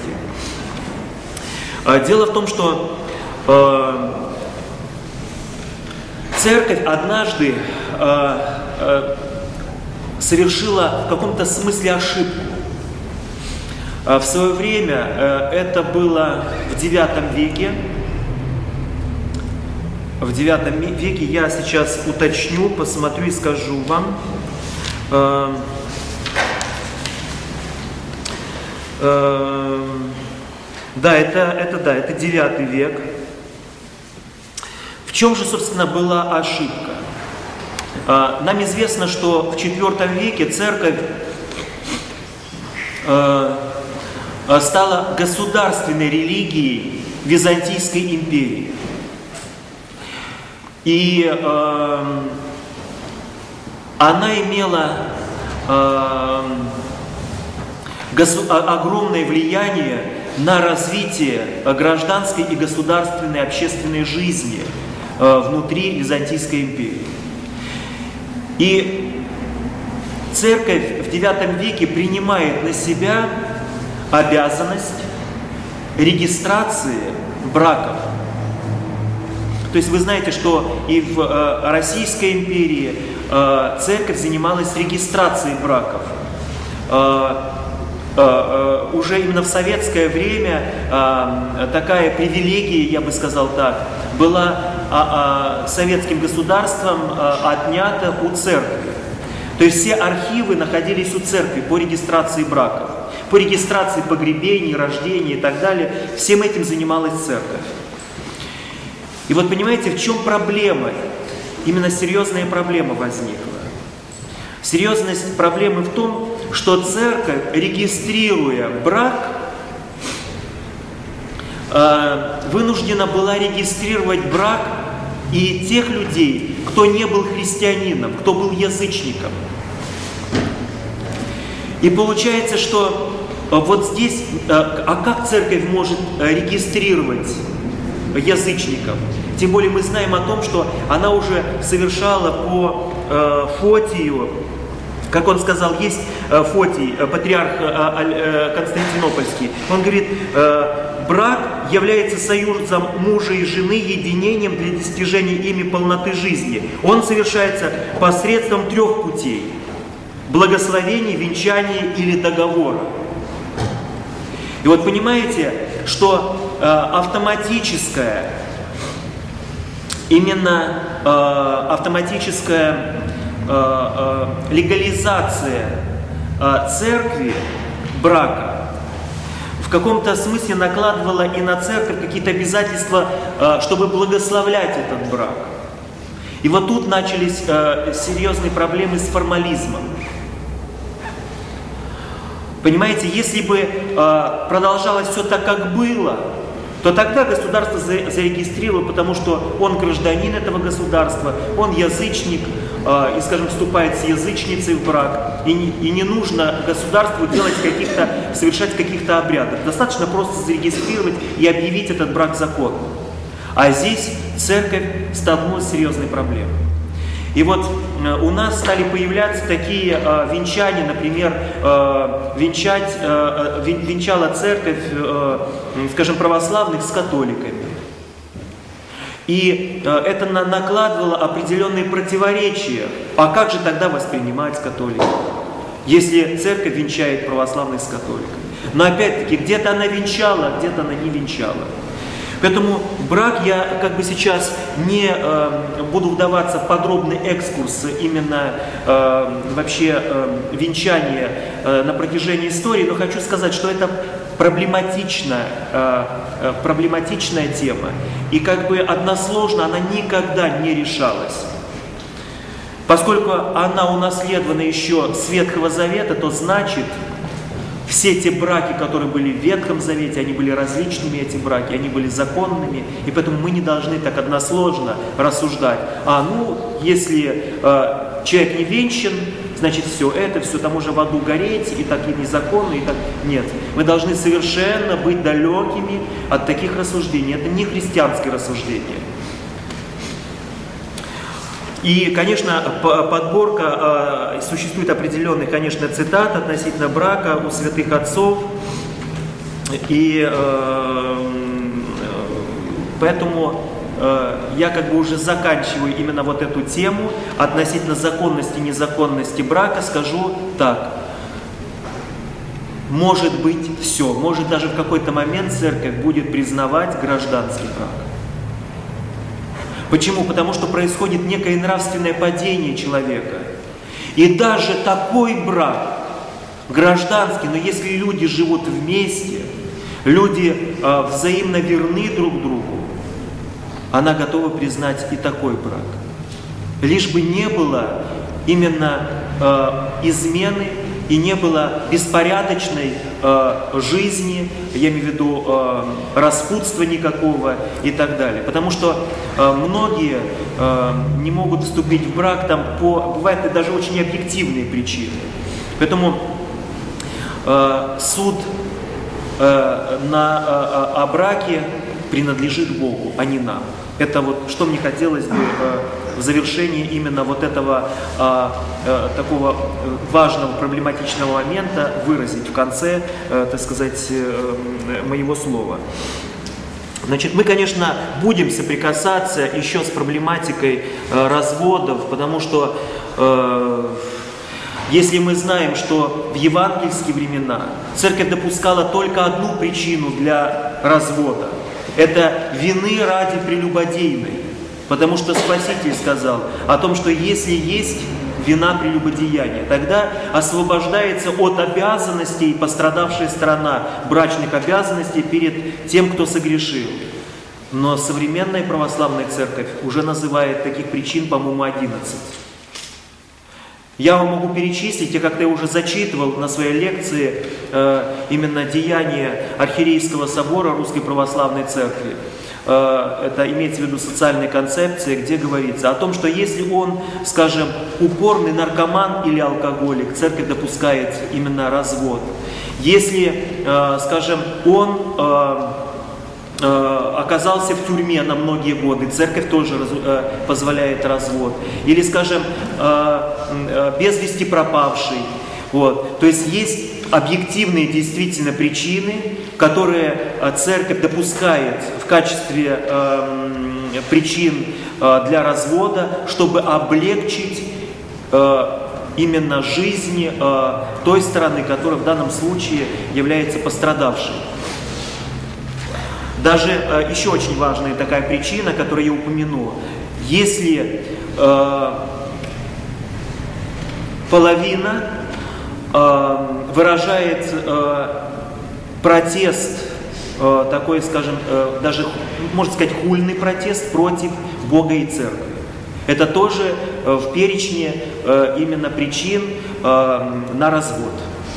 [SPEAKER 1] Дело в том, что церковь однажды совершила в каком-то смысле ошибку. В свое время, это было в IX веке, в IX веке, я сейчас уточню, посмотрю и скажу вам. Да, это IX век. В чем же, собственно, была ошибка? Нам известно, что в IV веке церковь стала государственной религией Византийской империи. И она имела огромное влияние на развитие гражданской и государственной общественной жизни внутри Византийской империи. И церковь в IX веке принимает на себя обязанность регистрации браков. То есть вы знаете, что и в Российской империи церковь занималась регистрацией браков. Уже именно в советское время такая привилегия, я бы сказал так, была советским государством отнята у церкви. То есть все архивы находились у церкви по регистрации браков, по регистрации погребений, рождений и так далее. Всем этим занималась церковь. И вот понимаете, в чем проблема? Именно серьезная проблема возникла. Серьезность проблемы в том, что церковь, регистрируя брак, вынуждена была регистрировать брак и тех людей, кто не был христианином, кто был язычником. И получается, что вот здесь, как церковь может регистрировать язычников? Тем более мы знаем о том, что она уже совершала по Фотию, как он сказал, есть Фотий, патриарх Константинопольский. Он говорит, брак является союзом мужа и жены, единением для достижения ими полноты жизни. Он совершается посредством 3 путей: благословения, венчания или договора. И вот понимаете, что автоматическая легализация церкви брака в каком-то смысле накладывала и на церковь какие-то обязательства, чтобы благословлять этот брак. И вот тут начались серьезные проблемы с формализмом. Понимаете, если бы продолжалось все так, как было, то тогда государство зарегистрировало, потому что он гражданин этого государства, он язычник, и, скажем, вступает с язычницей в брак, и не нужно государству совершать каких-то обрядов. Достаточно просто зарегистрировать и объявить этот брак законным. А здесь церковь столкнулась с серьезной проблемой. И вот у нас стали появляться такие венчания, например, венчала церковь, скажем, православных с католиками. И это накладывало определенные противоречия. А как же тогда воспринимать католиков, если церковь венчает православных с католиками? Но опять-таки, где-то она венчала, а где-то она не венчала. Поэтому брак, я как бы сейчас не буду вдаваться в подробный экскурс именно венчания на протяжении истории, но хочу сказать, что это проблематичная тема. И как бы односложно она никогда не решалась. Поскольку она унаследована еще с Ветхого Завета, то значит, все те браки, которые были в Ветхом Завете, они были различными, эти браки, они были законными, и поэтому мы не должны так односложно рассуждать. Если человек не венчан, значит все, это все, там уже в аду гореть, и такие незаконные, и так. Нет, мы должны совершенно быть далекими от таких рассуждений. Это не христианские рассуждения. И, конечно, подборка, существует определенный, конечно, цитат относительно брака у святых отцов, и поэтому я как бы уже заканчиваю именно вот эту тему относительно законности и незаконности брака, скажу так. Может быть все, может даже в какой-то момент церковь будет признавать гражданский брак. Почему? Потому что происходит некое нравственное падение человека. И даже такой брак, гражданский, но если люди живут вместе, люди взаимно верны друг другу, она готова признать и такой брак. Лишь бы не было именно измены и не было беспорядочной жизни, я имею в виду распутства никакого и так далее. Потому что многие не могут вступить в брак, там бывают даже очень объективные причины. Поэтому суд о браке принадлежит Богу, а не нам. Это вот, что мне хотелось бы в завершении именно вот этого такого важного проблематичного момента выразить в конце, так сказать, моего слова. Значит, мы, конечно, будем соприкасаться еще с проблематикой разводов, потому что если мы знаем, что в евангельские времена церковь допускала только одну причину для развода, это вины ради прелюбодейной. Потому что Спаситель сказал о том, что если есть вина прелюбодеяния, тогда освобождается от обязанностей пострадавшая сторона, брачных обязанностей перед тем, кто согрешил. Но современная православная церковь уже называет таких причин, по-моему, 11. Я вам могу перечислить, я как-то уже зачитывал на своей лекции именно деяния Архиерейского собора Русской Православной Церкви. Это имеется в виду социальная концепция, где говорится о том, что если он, скажем, упорный наркоман или алкоголик, церковь допускает именно развод. Если, скажем, он оказался в тюрьме на многие годы, церковь тоже позволяет развод. Или, скажем, без вести пропавший. Вот. То есть есть объективные действительно причины, которые церковь допускает в качестве причин для развода, чтобы облегчить именно жизнь той стороны, которая в данном случае является пострадавшей. Даже еще очень важная такая причина, которую я упомяну. Если половина выражает протест, такой, скажем, даже, можно сказать, хульный протест против Бога и Церкви. Это тоже в перечне именно причин на развод.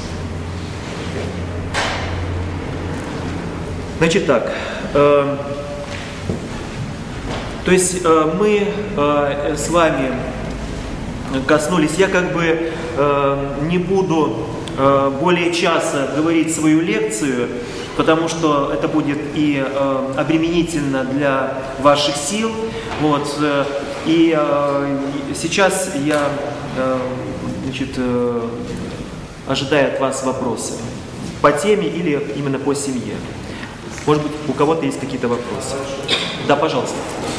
[SPEAKER 1] Значит так, то есть мы с вами коснулись, я как бы не буду более часа говорить свою лекцию, потому что это будет и обременительно для ваших сил. Вот, и сейчас я, значит, ожидаю от вас вопросы по теме или именно по семье. Может быть, у кого-то есть какие-то вопросы? Да, пожалуйста.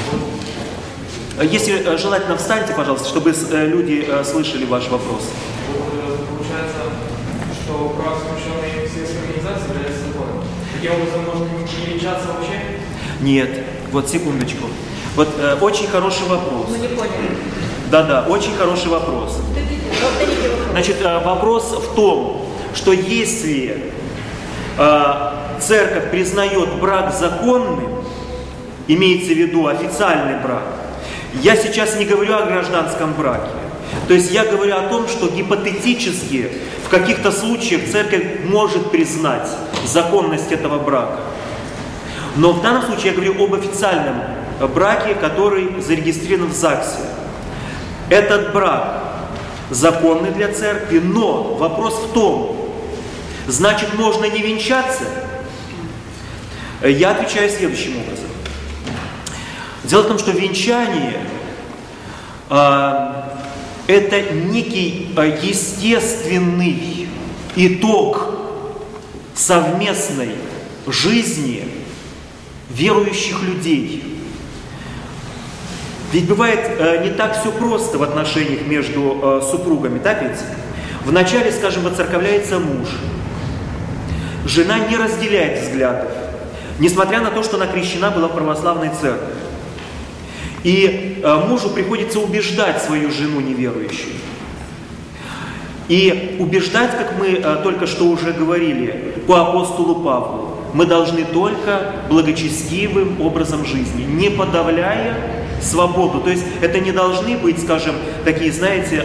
[SPEAKER 1] Если желательно, встаньте, пожалуйста, чтобы люди слышали ваш вопрос.
[SPEAKER 2] Получается, что брак, заключенный в светской организации, является законом. Таким образом, можно не венчаться вообще?
[SPEAKER 1] Нет. Вот, секундочку. Вот очень хороший вопрос.
[SPEAKER 3] Мы не поняли.
[SPEAKER 1] Да-да, очень хороший вопрос. Значит, вопрос в том, что если церковь признает брак законным, имеется в виду официальный брак, я сейчас не говорю о гражданском браке. То есть я говорю о том, что гипотетически в каких-то случаях церковь может признать законность этого брака. Но в данном случае я говорю об официальном браке, который зарегистрирован в ЗАГСе. Этот брак законны для церкви, но вопрос в том, значит, можно не венчаться? Я отвечаю следующим образом. Дело в том, что венчание это некий естественный итог совместной жизни верующих людей. Ведь бывает не так все просто в отношениях между супругами, так ведь? Вначале, скажем, воцерковляется муж. Жена не разделяет взглядов, несмотря на то, что она крещена была в православной церкви. И мужу приходится убеждать свою жену неверующую. И убеждать, как мы только что уже говорили, по апостолу Павлу, мы должны только благочестивым образом жизни, не подавляя свободу. То есть это не должны быть, скажем, такие, знаете,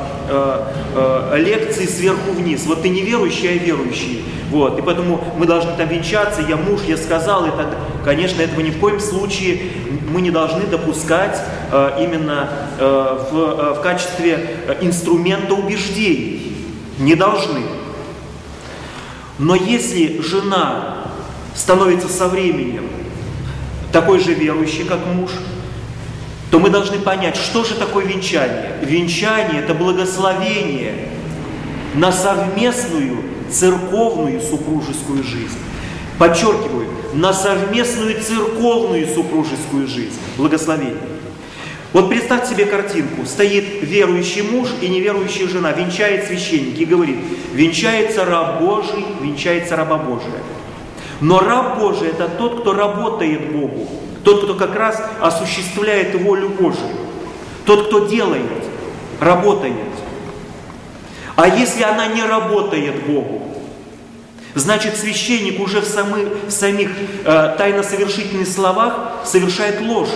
[SPEAKER 1] лекции сверху вниз. Вот ты не верующий, а верующий. Вот. И поэтому мы должны там венчаться, я муж, я сказал. И так. Конечно, этого ни в коем случае мы не должны допускать именно в качестве инструмента убеждений. Не должны. Но если жена становится со временем такой же верующей, как муж, то мы должны понять, что же такое венчание. Венчание – это благословение на совместную церковную супружескую жизнь. Подчеркиваю, на совместную церковную супружескую жизнь. Благословение. Вот представьте себе картинку. Стоит верующий муж и неверующая жена, венчает священник и говорит: венчается раб Божий, венчается раба Божия. Но раб Божий – это тот, кто работает Богу. Тот, кто как раз осуществляет волю Божию. Тот, кто делает, работает. А если она не работает Богу, значит, священник уже в самих тайно-совершительных словах совершает ложь.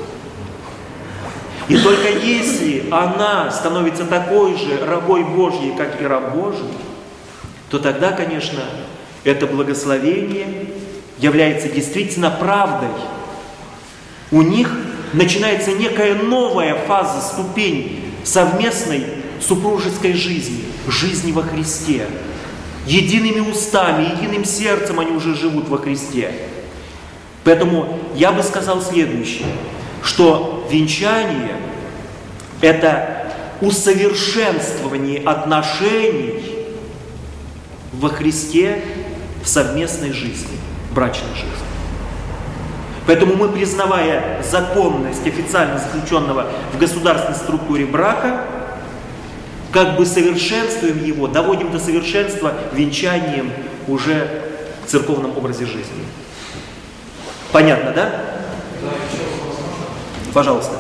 [SPEAKER 1] И только если она становится такой же рабой Божьей, как и раб Божий, то тогда, конечно, это благословение является действительно правдой. У них начинается некая новая фаза, ступень совместной супружеской жизни, жизни во Христе. Едиными устами, единым сердцем они уже живут во Христе. Поэтому я бы сказал следующее, что венчание – это усовершенствование отношений во Христе в совместной жизни, брачной жизни. Поэтому мы, признавая законность официально заключенного в государственной структуре брака, как бы совершенствуем его, доводим до совершенства венчанием уже в церковном образе жизни. Понятно, да?
[SPEAKER 2] Да, еще вопрос можно?
[SPEAKER 1] Пожалуйста.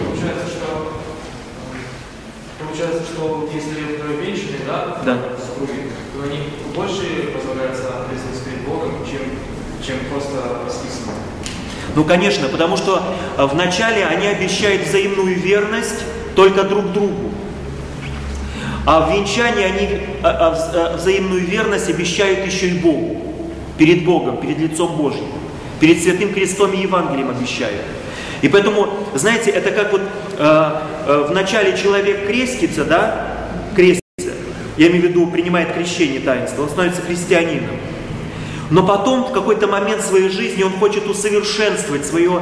[SPEAKER 2] Получается, что если венчаны, да, супруги, то они больше позволяются ответственность перед Богом, чем просто расписано.
[SPEAKER 1] Ну, конечно, потому что вначале они обещают взаимную верность только друг другу. А в венчании они взаимную верность обещают еще и Богу. Перед Богом, перед лицом Божьим. Перед Святым Крестом и Евангелием обещают. И поэтому, знаете, это как вот вначале человек крестится, да, крестится, я имею в виду, принимает крещение, таинство, он становится христианином. Но потом, в какой-то момент своей жизни, он хочет усовершенствовать свою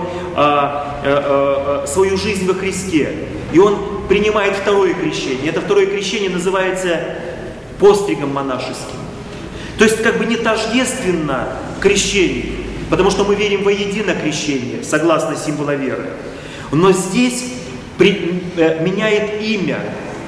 [SPEAKER 1] жизнь во Христе. И он принимает второе крещение. Это второе крещение называется постригом монашеским. То есть как бы не тождественно крещению, потому что мы верим во единое крещение, согласно символу веры. Но здесь меняет имя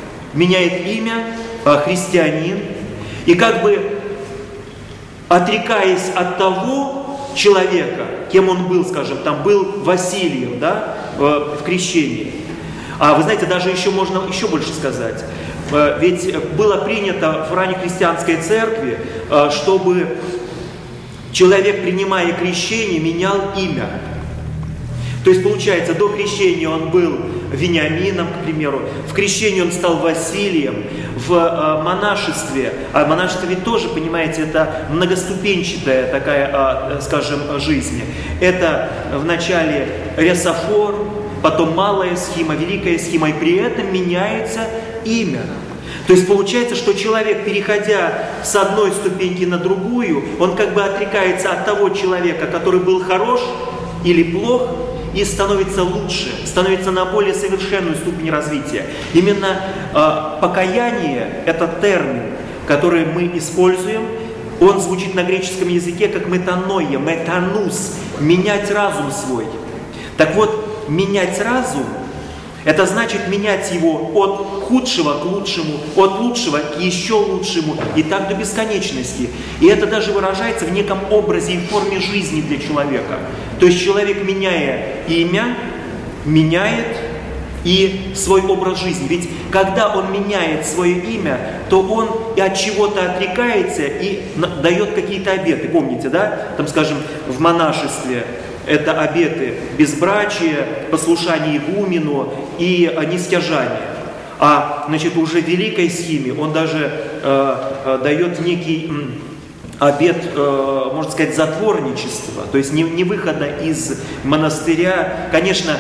[SPEAKER 1] христианин, и как бы отрекаясь от того человека, кем он был, скажем, там был Василием, да, в крещении. А вы знаете, даже можно еще больше сказать. Ведь было принято в раннехристианской церкви, чтобы человек, принимая крещение, менял имя. То есть, получается, до крещения он был Вениамином, к примеру, в крещении он стал Василием, в монашестве, а монашество ведь тоже, понимаете, это многоступенчатая такая, скажем, жизнь. Это вначале ресофор, потом малая схема, великая схема, и при этом меняется имя. То есть получается, что человек, переходя с одной ступеньки на другую, он как бы отрекается от того человека, который был хорош или плох, и становится лучше, становится на более совершенную ступень развития. Именно покаяние – это термин, который мы используем. Он звучит на греческом языке как метаноия, метанус, менять разум свой. Так вот, менять разум – это значит менять его от худшего к лучшему, от лучшего к еще лучшему, и так до бесконечности. И это даже выражается в неком образе и форме жизни для человека. То есть человек, меняя имя, меняет и свой образ жизни. Ведь когда он меняет свое имя, то он и от чего-то отрекается и дает какие-то обеты. Помните, да? Там, скажем, в монашестве это обеты безбрачия, послушания игумену и нестяжания. А, значит, уже в великой схиме он даже дает некий обет, можно сказать, затворничества, то есть не выхода из монастыря. Конечно,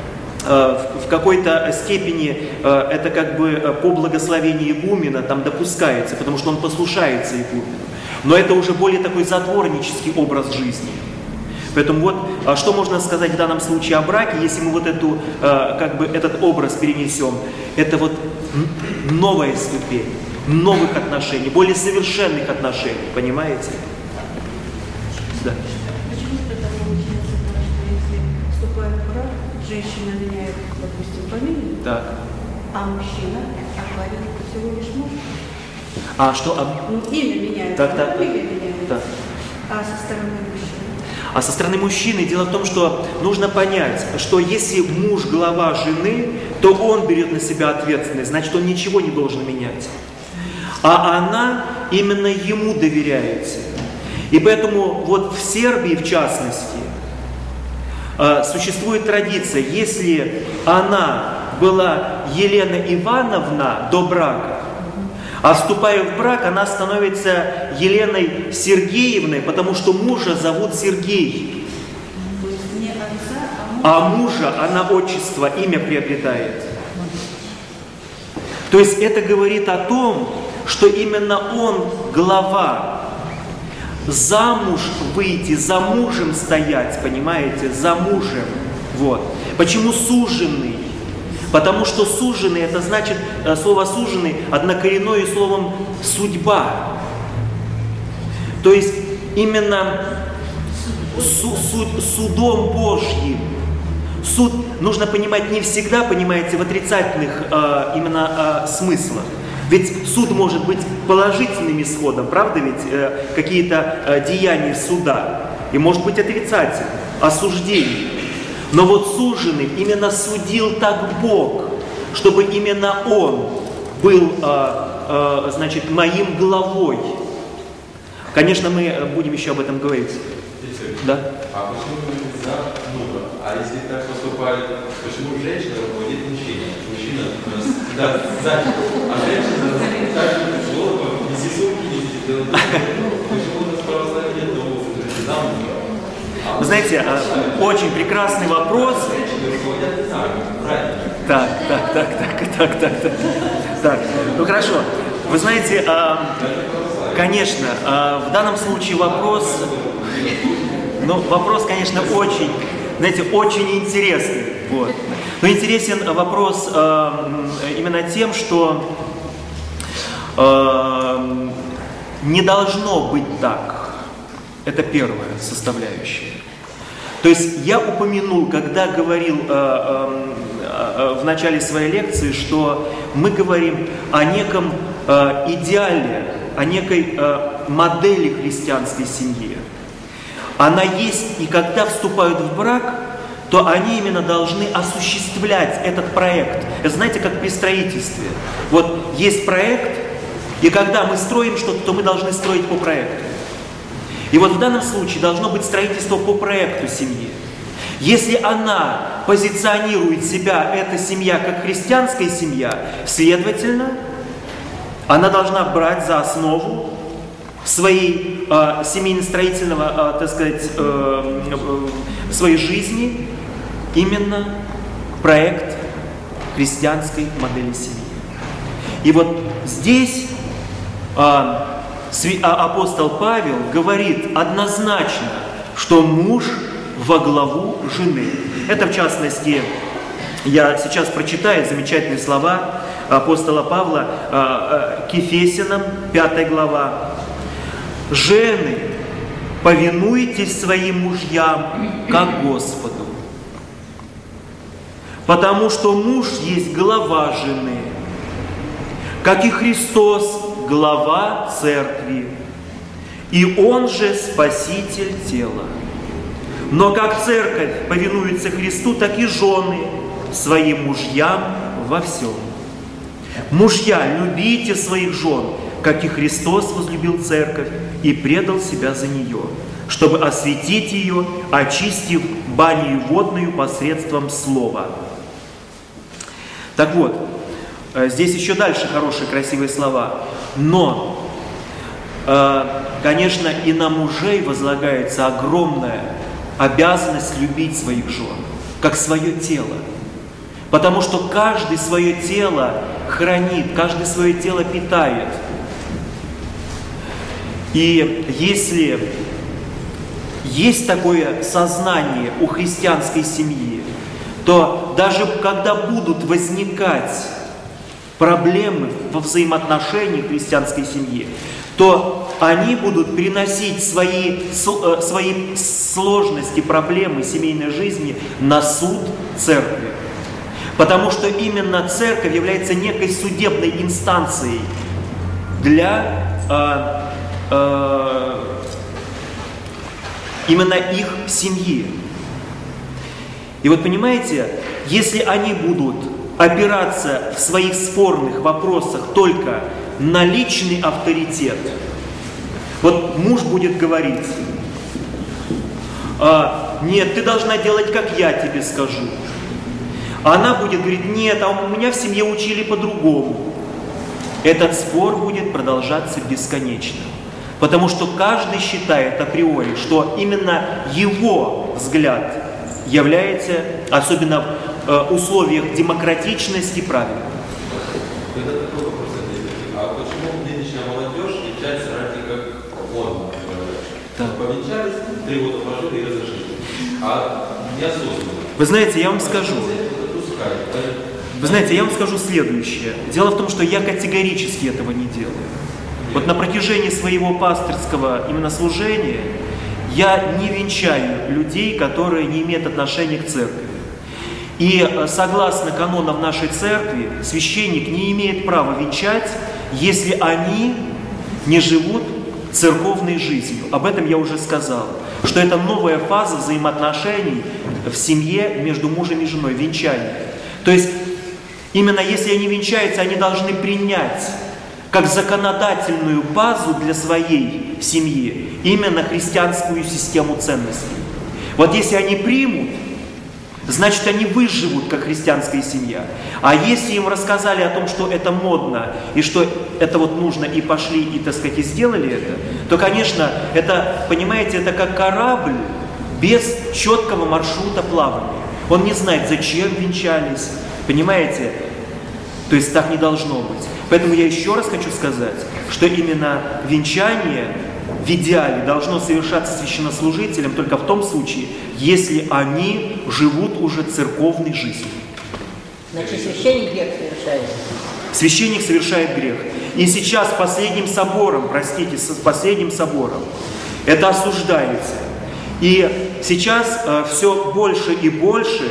[SPEAKER 1] в какой-то степени это как бы по благословению игумена там допускается, потому что он послушается игумену. Но это уже более такой затворнический образ жизни. Поэтому вот, что можно сказать в данном случае о браке, если мы вот эту, как бы этот образ перенесем, это вот новая ступень, новых отношений, более совершенных отношений, понимаете? Да.
[SPEAKER 3] Почему тогда получается, что если вступает в брак, женщина меняет, допустим, фамилию,
[SPEAKER 1] Так.
[SPEAKER 3] а мужчина отваливает всего лишь муж?
[SPEAKER 1] А что?
[SPEAKER 3] Имя меняется,
[SPEAKER 1] Так.
[SPEAKER 3] фамилия меняется.
[SPEAKER 1] Так.
[SPEAKER 3] А со стороны мужчины?
[SPEAKER 1] А со стороны мужчины дело в том, что нужно понять, что если муж глава жены, то он берет на себя ответственность, значит, он ничего не должен менять. А она именно ему доверяется. И поэтому вот в Сербии, в частности, существует традиция, если она была Елена Ивановна до брака, а вступая в брак, она становится Еленой Сергеевной, потому что мужа зовут Сергей.
[SPEAKER 3] То есть не отца,
[SPEAKER 1] А мужа она отчество, имя приобретает. То есть это говорит о том, что именно он глава. Замуж выйти, за мужем стоять, понимаете, за мужем. Вот. Почему суженый? Потому что суженый, это значит, слово суженый однокоренное словом судьба. То есть именно судом Божьим. Суд нужно понимать не всегда, понимаете, в отрицательных именно смыслах. Ведь суд может быть положительным исходом, правда ведь, какие-то деяния суда. И может быть отрицательным, осуждением. Но вот суженым именно судил так Бог, чтобы именно он был, значит, моим главой. Конечно, мы будем еще об этом говорить. Да?
[SPEAKER 4] А почему за мужа? А если так поступает, почему женщина руководит мужчиной? Мужчина у нас всегда сзади, а женщина так тяжело, неси сумки, неси делать. Почему у нас православие нет того, что за мужа?
[SPEAKER 1] Вы знаете, очень прекрасный вопрос. Так. Ну хорошо. Вы знаете, конечно, в данном случае вопрос, конечно, очень, знаете, очень интересный. Вот. Но интересен вопрос именно тем, что не должно быть так. Это первая составляющая. То есть я упомянул, когда говорил в начале своей лекции, что мы говорим о неком идеале, о некой модели христианской семьи. Она есть, и когда вступают в брак, то они именно должны осуществлять этот проект. Это знаете, как при строительстве. Вот есть проект, и когда мы строим что-то, то мы должны строить по проекту. И вот в данном случае должно быть строительство по проекту семьи. Если она позиционирует себя, эта семья, как христианская семья, следовательно, она должна брать за основу своей семейно-строительного, так сказать, своей жизни именно проект христианской модели семьи. И вот здесь апостол Павел говорит однозначно, что муж во главу жены. Это, в частности, я сейчас прочитаю замечательные слова апостола Павла к Ефесянам, 5 глава. «Жены, повинуйтесь своим мужьям, как Господу, потому что муж есть глава жены, как и Христос глава церкви, и Он же спаситель тела. Но как церковь повинуется Христу, так и жены своим мужьям во всем. Мужья, любите своих жен, как и Христос возлюбил церковь и предал себя за нее, чтобы осветить ее, очистив банию водную посредством слова». Так вот, здесь еще дальше хорошие, красивые слова. Но, конечно, и на мужей возлагается огромная обязанность любить своих жен, как свое тело. Потому что каждый свое тело хранит, каждый свое тело питает. И если есть такое сознание у христианской семьи, то даже когда будут возникать проблемы во взаимоотношениях христианской семьи, то они будут переносить свои сложности, проблемы семейной жизни на суд церкви. Потому что именно церковь является некой судебной инстанцией для именно их семьи. И вот понимаете, если они будут опираться в своих спорных вопросах только на личный авторитет, вот муж будет говорить: нет, ты должна делать, как я тебе скажу. А она будет говорить: нет, а у меня в семье учили по-другому. Этот спор будет продолжаться бесконечно. Потому что каждый считает априори, что именно его взгляд является, особенно в условиях демократичности, правильным.
[SPEAKER 4] Это такой вопрос. А почему нынешняя молодежь венчается ради как модно? Повенчались, 3 года прожили и разошлись. А неосознанно.
[SPEAKER 1] Вы знаете, я вам скажу. Вы знаете, я вам скажу следующее. Дело в том, что я категорически этого не делаю. Вот на протяжении своего пастырского именно служения я не венчаю людей, которые не имеют отношения к церкви. И согласно канонам нашей церкви, священник не имеет права венчать, если они не живут церковной жизнью. Об этом я уже сказал, что это новая фаза взаимоотношений в семье между мужем и женой, венчание. То есть, именно если они венчаются, они должны принять как законодательную базу для своей семьи именно христианскую систему ценностей. Вот если они примут, значит, они выживут как христианская семья. А если им рассказали о том, что это модно, и что это вот нужно, и пошли, и, так сказать, и сделали это, то, конечно, это, понимаете, это как корабль без четкого маршрута плавания. Он не знает, зачем венчались, понимаете? То есть так не должно быть. Поэтому я еще раз хочу сказать, что именно венчание в идеале должно совершаться священнослужителем только в том случае, если они живут уже церковной жизнью.
[SPEAKER 5] Значит, священник грех совершает.
[SPEAKER 1] Священник совершает грех. И сейчас последним собором, с последним собором, это осуждается. И сейчас все больше и больше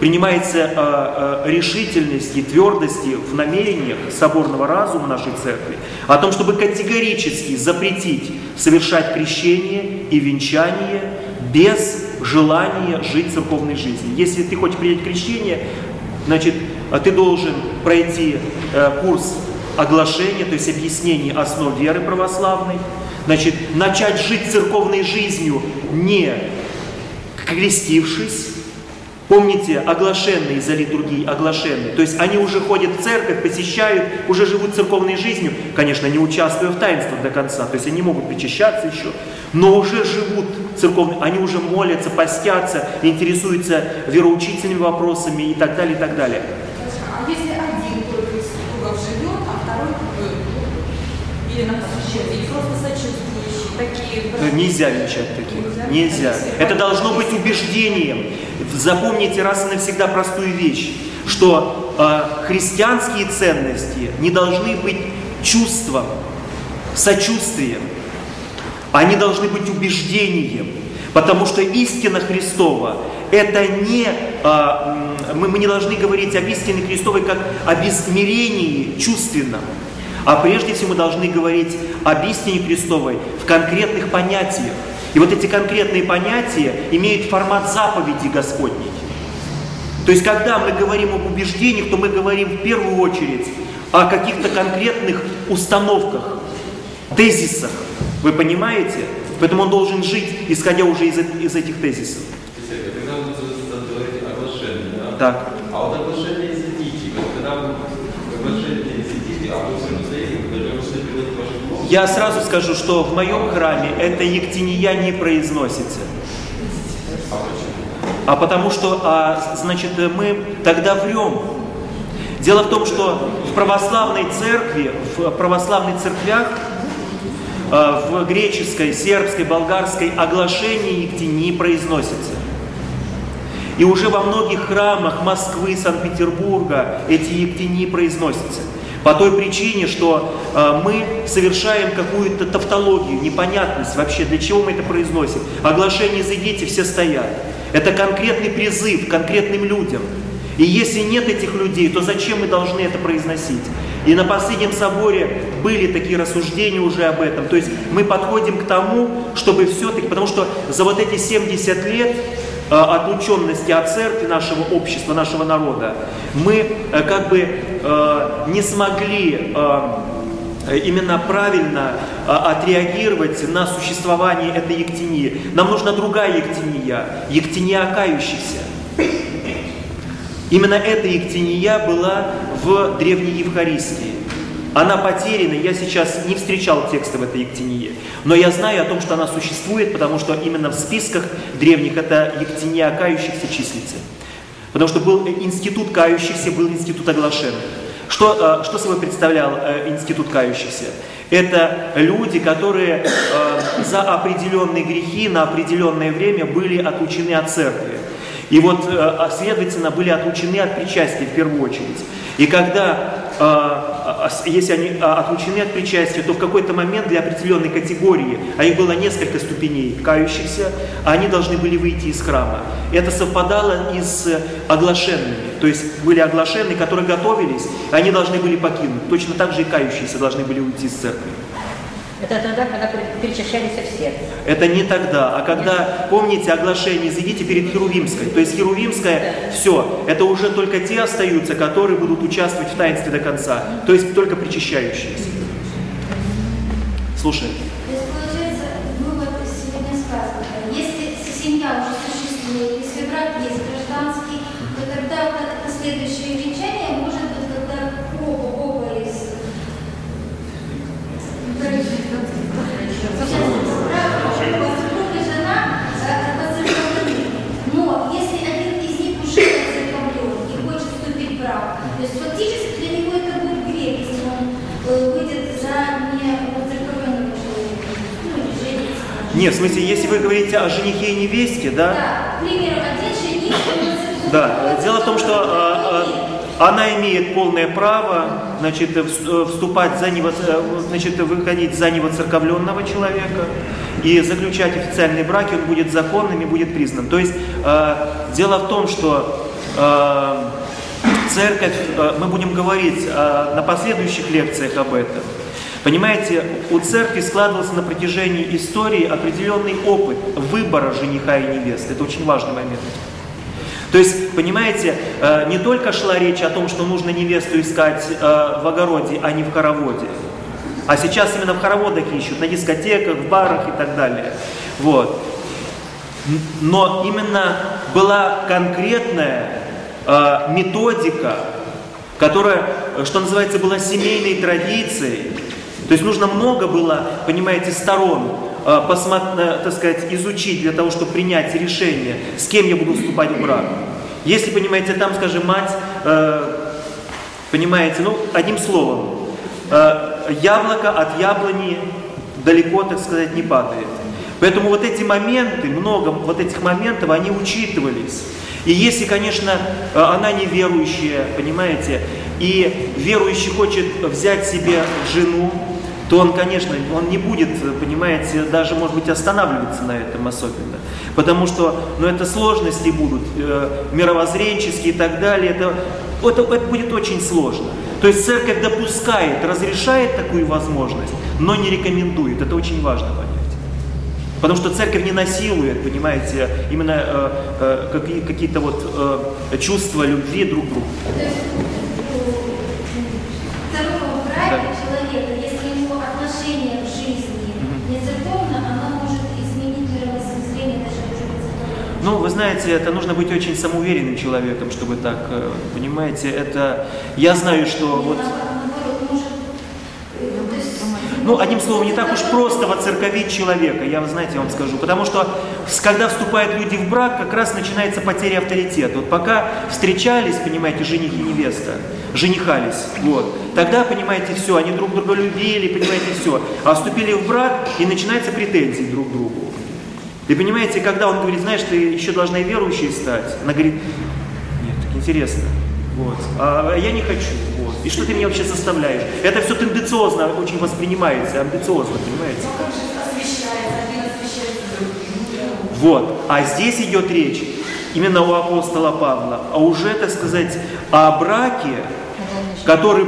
[SPEAKER 1] принимается решительности, твердости в намерениях соборного разума нашей церкви о том, чтобы категорически запретить совершать крещение и венчание без желания жить церковной жизнью. Если ты хочешь принять крещение, значит, ты должен пройти курс оглашения, то есть объяснения основ веры православной, значит, начать жить церковной жизнью, не крестившись. Помните, оглашенные за литургией, оглашенные. То есть они уже ходят в церковь, посещают, уже живут церковной жизнью, конечно, не участвуя в таинствах до конца, то есть они могут причащаться еще, но уже живут церковной, они уже молятся, постятся, интересуются вероучительными вопросами и так далее, и так далее.
[SPEAKER 6] А если один только из супругов живет, а
[SPEAKER 1] Нельзя венчать таких. Нельзя. Это должно быть убеждением. Запомните раз и навсегда простую вещь, что христианские ценности не должны быть чувством, сочувствием. Они должны быть убеждением. Потому что истина Христова – это не… Мы не должны говорить об истине Христовой как об измерении чувственном, а прежде всего мы должны говорить об истине Христовой в конкретных понятиях. И вот эти конкретные понятия имеют формат заповеди Господней. То есть, когда мы говорим об убеждениях, то мы говорим в первую очередь о каких-то конкретных установках, тезисах. Вы понимаете? Поэтому он должен жить, исходя уже из этих тезисов.
[SPEAKER 4] Когда вы говорите оглашение, да?
[SPEAKER 1] Так.
[SPEAKER 4] А вот оглашение эстетики, когда вы оглашение эстетики, а вы все равно стоите, когда вы что-то приводите в вашем доме?
[SPEAKER 1] Я сразу скажу, что в моем храме это ектиния не произносится.
[SPEAKER 4] А почему?
[SPEAKER 1] А потому что, значит, мы тогда врем. Дело в том, что в православной церкви, в православных церквях, в греческой, сербской, болгарской оглашение ектинии произносится. И уже во многих храмах Москвы, Санкт-Петербурга эти ектинии произносятся. По той причине, что мы совершаем какую-то тавтологию, непонятность вообще, для чего мы это произносим. Оглашение «Зайдите», все стоят. Это конкретный призыв к конкретным людям. И если нет этих людей, то зачем мы должны это произносить? И на последнем соборе были такие рассуждения уже об этом. То есть мы подходим к тому, чтобы все-таки, потому что за вот эти 70 лет отлученности от церкви, нашего общества, нашего народа, мы как бы не смогли именно правильно отреагировать на существование этой ектинии. Нам нужна другая ектиния, ектиния кающихся. Именно эта ектиния была в Древней Евхаристии. Она потеряна, я сейчас не встречал текста в этой ектинии, но я знаю о том, что она существует, потому что именно в списках древних эта ектиния кающихся числится. Потому что был институт кающихся, был институт оглашенных. Что собой представлял институт кающихся? Это люди, которые за определенные грехи на определенное время были отлучены от церкви. И вот, следовательно, были отлучены от причастия в первую очередь. И когда, если они отлучены от причастия, то в какой-то момент для определенной категории, а их было несколько ступеней кающихся, они должны были выйти из храма. Это совпадало и с оглашенными. То есть были оглашенные, которые готовились, они должны были покинуть. Точно так же и кающиеся должны были уйти из церкви.
[SPEAKER 5] Это тогда, когда перечащались все.
[SPEAKER 1] Это не тогда, а когда, помните, оглашение «Зайдите» перед Херувимской. То есть Херувимская, все, это уже только те остаются, которые будут участвовать в таинстве до конца. То есть только причащающиеся. Слушай.
[SPEAKER 6] То есть, получается, ну вот сегодня сказано, если семья уже существует, если брак есть гражданский, то тогда вот последующее венчание может быть, когда оба из... Супруг и жена воцерковлены. Но если один из них уже воцерковлен и хочет вступить в брак, то есть фактически для него это будет грех, если он выйдет за невоцерковленного человека. Ну, или женится.
[SPEAKER 1] Нет, в смысле, если вы говорите о женихе и невесте, да?
[SPEAKER 6] Да, к примеру, один жених,
[SPEAKER 1] да, дело в том, что она имеет полное право, значит, вступать значит, выходить за невоцерковленного человека и заключать официальный брак, и он будет законным и будет признан. То есть дело в том, что церковь, мы будем говорить на последующих лекциях об этом. Понимаете, у церкви складывался на протяжении истории определенный опыт выбора жениха и невесты. Это очень важный момент. То есть, понимаете, не только шла речь о том, что нужно невесту искать в огороде, а не в хороводе. А сейчас именно в хороводах ищут, на дискотеках, в барах и так далее. Вот. Но именно была конкретная методика, которая, что называется, была семейной традицией. То есть нужно много было, понимаете, сторон, так сказать, изучить для того, чтобы принять решение, с кем я буду вступать в брак. Если, понимаете, там, скажем, мать, понимаете, ну, одним словом, яблоко от яблони далеко, так сказать, не падает. Поэтому вот эти моменты, много вот этих моментов, они учитывались. И если, конечно, она неверующая, понимаете, и верующий хочет взять себе жену, то он, конечно, он не будет, понимаете, даже, может быть, останавливаться на этом особенно. Потому что, это сложности будут, мировоззренческие и так далее, это будет очень сложно. То есть церковь допускает, разрешает такую возможность, но не рекомендует. Это очень важно понять. Потому что церковь не насилует, понимаете, именно какие-то вот чувства любви друг к другу.
[SPEAKER 6] То есть второго брака человека, если у него отношение в жизни не церковно, оно может изменить мировоззрение даже уже.
[SPEAKER 1] Ну, вы знаете, это нужно быть очень самоуверенным человеком, чтобы так, понимаете, это... Я знаю, что вот... Ну, одним словом, не так уж просто воцерковить человека, я, знаете, я вам скажу. Потому что, когда вступают люди в брак, как раз начинается потеря авторитета. Вот пока встречались, понимаете, жених и невеста, женихались, вот, тогда, понимаете, все, они друг друга любили, понимаете, все. А вступили в брак, и начинаются претензии друг к другу. И понимаете, когда он говорит, знаешь, ты еще должна и верующей стать, она говорит, нет, так интересно, вот, а я не хочу. И что ты меня вообще заставляешь? Это все тенденциозно очень воспринимается, амбициозно, понимаете? Вот. А здесь идет речь именно у апостола Павла, а уже, так сказать, о браке, который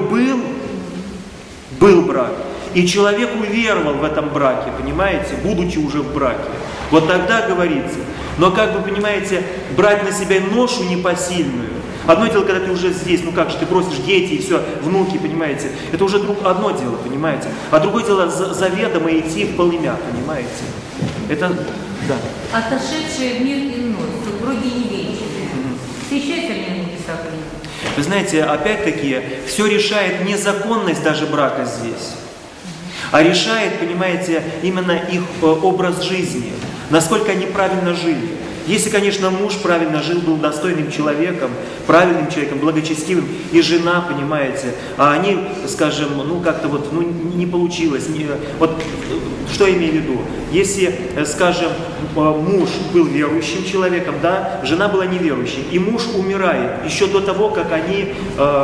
[SPEAKER 1] был брак. И человек уверовал в этом браке, понимаете, будучи уже в браке. Вот тогда говорится. Но, как вы понимаете, брать на себя ношу непосильную. Одно дело, когда ты уже здесь, ну как же, ты просишь дети и все, внуки, понимаете. Это уже одно дело, понимаете. А другое дело заведомо идти в полымя, понимаете. Это, да.
[SPEAKER 5] Отошедшие в мир иной, супруги невенчанные. Встречаются ли на небесах?
[SPEAKER 1] Вы знаете, опять-таки, все решает не законность даже брака здесь, а решает, понимаете, именно их образ жизни, насколько они правильно жили. Если, конечно, муж правильно жил, был достойным человеком, правильным человеком, благочестивым, и жена, понимаете, а они, скажем, как-то вот, не получилось. Вот что я имею в виду? Если, скажем, муж был верующим человеком, да, жена была неверующей, и муж умирает еще до того, как они,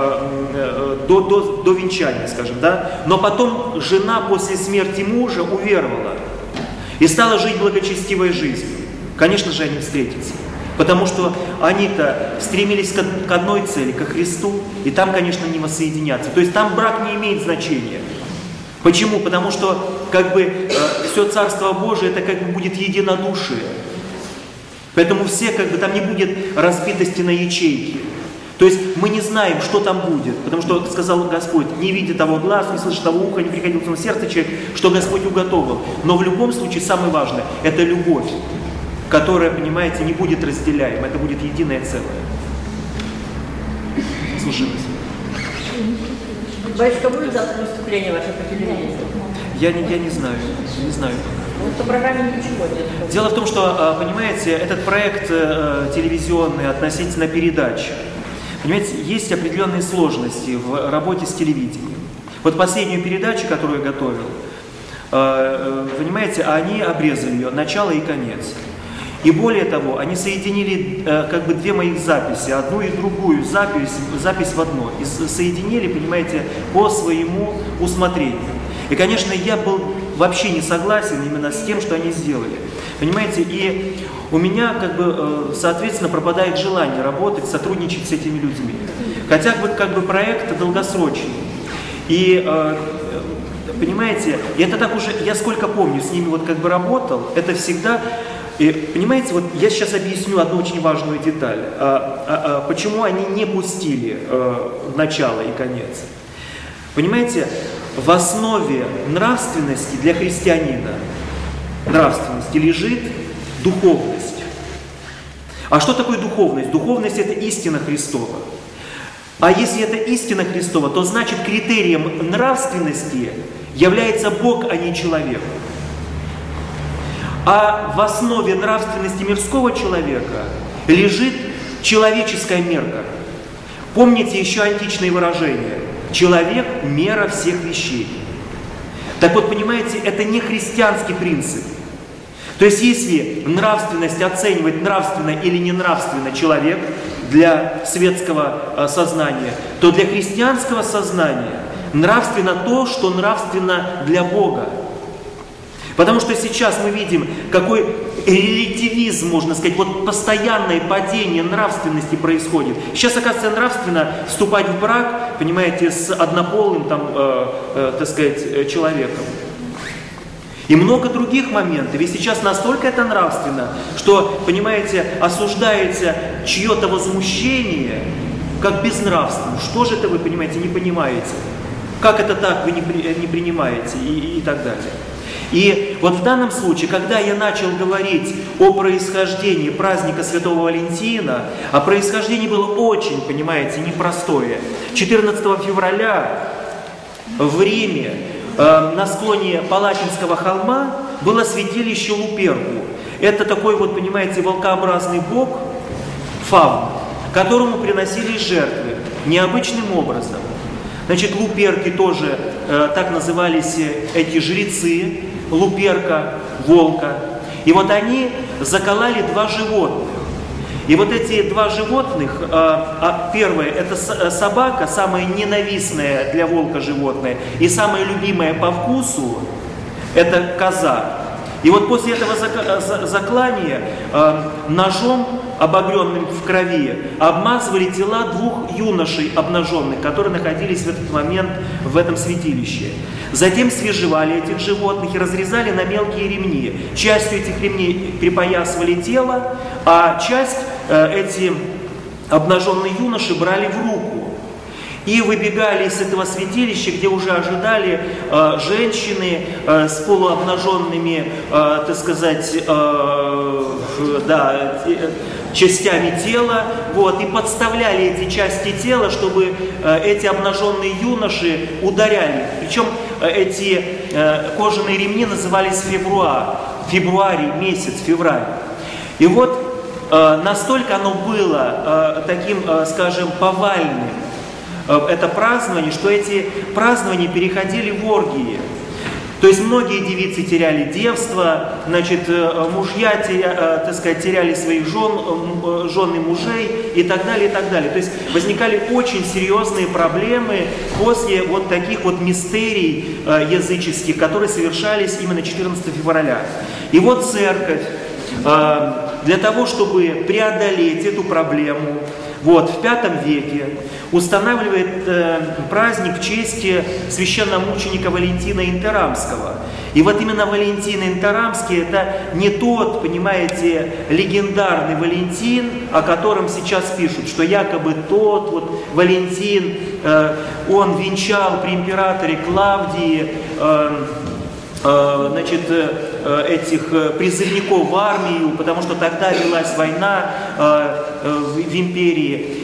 [SPEAKER 1] до венчания, скажем, да, но потом жена после смерти мужа уверовала и стала жить благочестивой жизнью. Конечно же, они встретятся, потому что они-то стремились к одной цели, ко Христу, и там, конечно, не воссоединятся. То есть там брак не имеет значения. Почему? Потому что все Царство Божие, это будет единодушие. Поэтому все, там не будет разбитости на ячейки. То есть мы не знаем, что там будет, потому что сказал Господь, не видя того глаз, не слыша того уха, не приходил в сердце человек, что Господь уготовил. Но в любом случае самое важное – это любовь, которая, понимаете, не будет разделяема, это будет единое целое. Слушаем вас.
[SPEAKER 5] Батюшка, будет завтра выступление ваше по телевизору?
[SPEAKER 1] Я не знаю, не знаю.
[SPEAKER 5] По программе ничего нет.
[SPEAKER 1] Дело в том, что, понимаете, этот проект телевизионный относительно передачи, понимаете, есть определенные сложности в работе с телевидением. Вот последнюю передачу, которую я готовил, понимаете, они обрезали ее, начало и конец. И более того, они соединили две моих записи, одну и другую запись в одно. И соединили, понимаете, по своему усмотрению. И, конечно, я был вообще не согласен именно с тем, что они сделали. Понимаете, и у меня, соответственно, пропадает желание работать, сотрудничать с этими людьми. Хотя бы проект долгосрочный. И, понимаете, это так уже, я сколько помню, с ними работал, это всегда... И, понимаете, вот я сейчас объясню одну очень важную деталь. Почему они не пустили начало и конец? Понимаете, в основе нравственности для христианина лежит духовность. А что такое духовность? Духовность – это истина Христова. А если это истина Христова, то значит критерием нравственности является Бог, а не человек. А в основе нравственности мирского человека лежит человеческая мерка. Помните еще античные выражения? Человек – мера всех вещей. Так вот, понимаете, это не христианский принцип. То есть если нравственность оценивать нравственно или ненравственно человек для светского сознания, то для христианского сознания нравственно то, что нравственно для Бога. Потому что сейчас мы видим, какой релятивизм, можно сказать, вот постоянное падение нравственности происходит. Сейчас, оказывается, нравственно вступать в брак, понимаете, с однополым, там, так сказать, человеком. И много других моментов. И сейчас настолько это нравственно, что, понимаете, осуждается чье-то возмущение, как безнравственно. Что же это вы, понимаете, не понимаете? Как это так вы не принимаете? И так далее. И вот в данном случае, когда я начал говорить о происхождении праздника Святого Валентина, а происхождение было очень, понимаете, непростое. 14 февраля в Риме на склоне Палатинского холма было святилище Луперку. Это такой вот, понимаете, волкообразный бог, фавн, которому приносили жертвы необычным образом. Значит, Луперки тоже, так назывались эти жрецы, Луперка, волка. И вот они закололи два животных. И вот эти два животных, первое, это собака, самое ненавистное для волка животное, и самое любимое по вкусу, это коза. И вот после этого заклания ножом, обогренным в крови, обмазывали тела двух юношей обнаженных, которые находились в этот момент в этом святилище. Затем свежевали этих животных и разрезали на мелкие ремни. Частью этих ремней припоясывали тело, а часть эти обнаженные юноши брали в руку. И выбегали из этого святилища, где уже ожидали женщины с полуобнаженными, так сказать, частями тела, вот, и подставляли эти части тела, чтобы эти обнаженные юноши ударяли. Причем эти кожаные ремни назывались февруарий, месяц, февраль. И вот настолько оно было таким, скажем, повальным, это празднование, что эти празднования переходили в оргии. То есть многие девицы теряли девство, значит, мужья так сказать, теряли своих жен и мужей и так далее, и так далее. То есть возникали очень серьезные проблемы после вот таких вот мистерий языческих, которые совершались именно 14 февраля. И вот церковь для того, чтобы преодолеть эту проблему, вот, в V веке устанавливает праздник в честь священномученика Валентина Интерамского. И вот именно Валентин Интерамский — это не тот, понимаете, легендарный Валентин, о котором сейчас пишут, что якобы тот вот Валентин, он венчал при императоре Клавдии значит, этих призывников в армию, потому что тогда велась война в империи.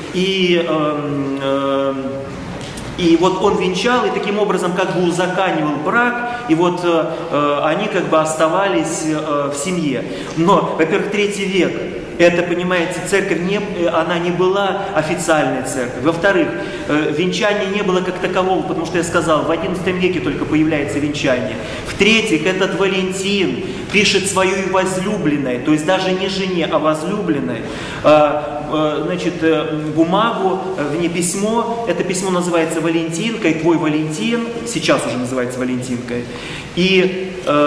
[SPEAKER 1] И вот он венчал, и таким образом как бы узаконивал брак, и вот они как бы оставались в семье. Но, во-первых, III век, это, понимаете, церковь, она не была официальной церковью. Во-вторых, венчания не было как такового, потому что я сказал, в XI веке только появляется венчание. В-третьих, этот Валентин пишет своей возлюбленной, то есть даже не жене, а возлюбленной, значит, бумагу, в ней письмо. Это письмо называется Валентинкой, твой Валентин, сейчас уже называется Валентинкой. И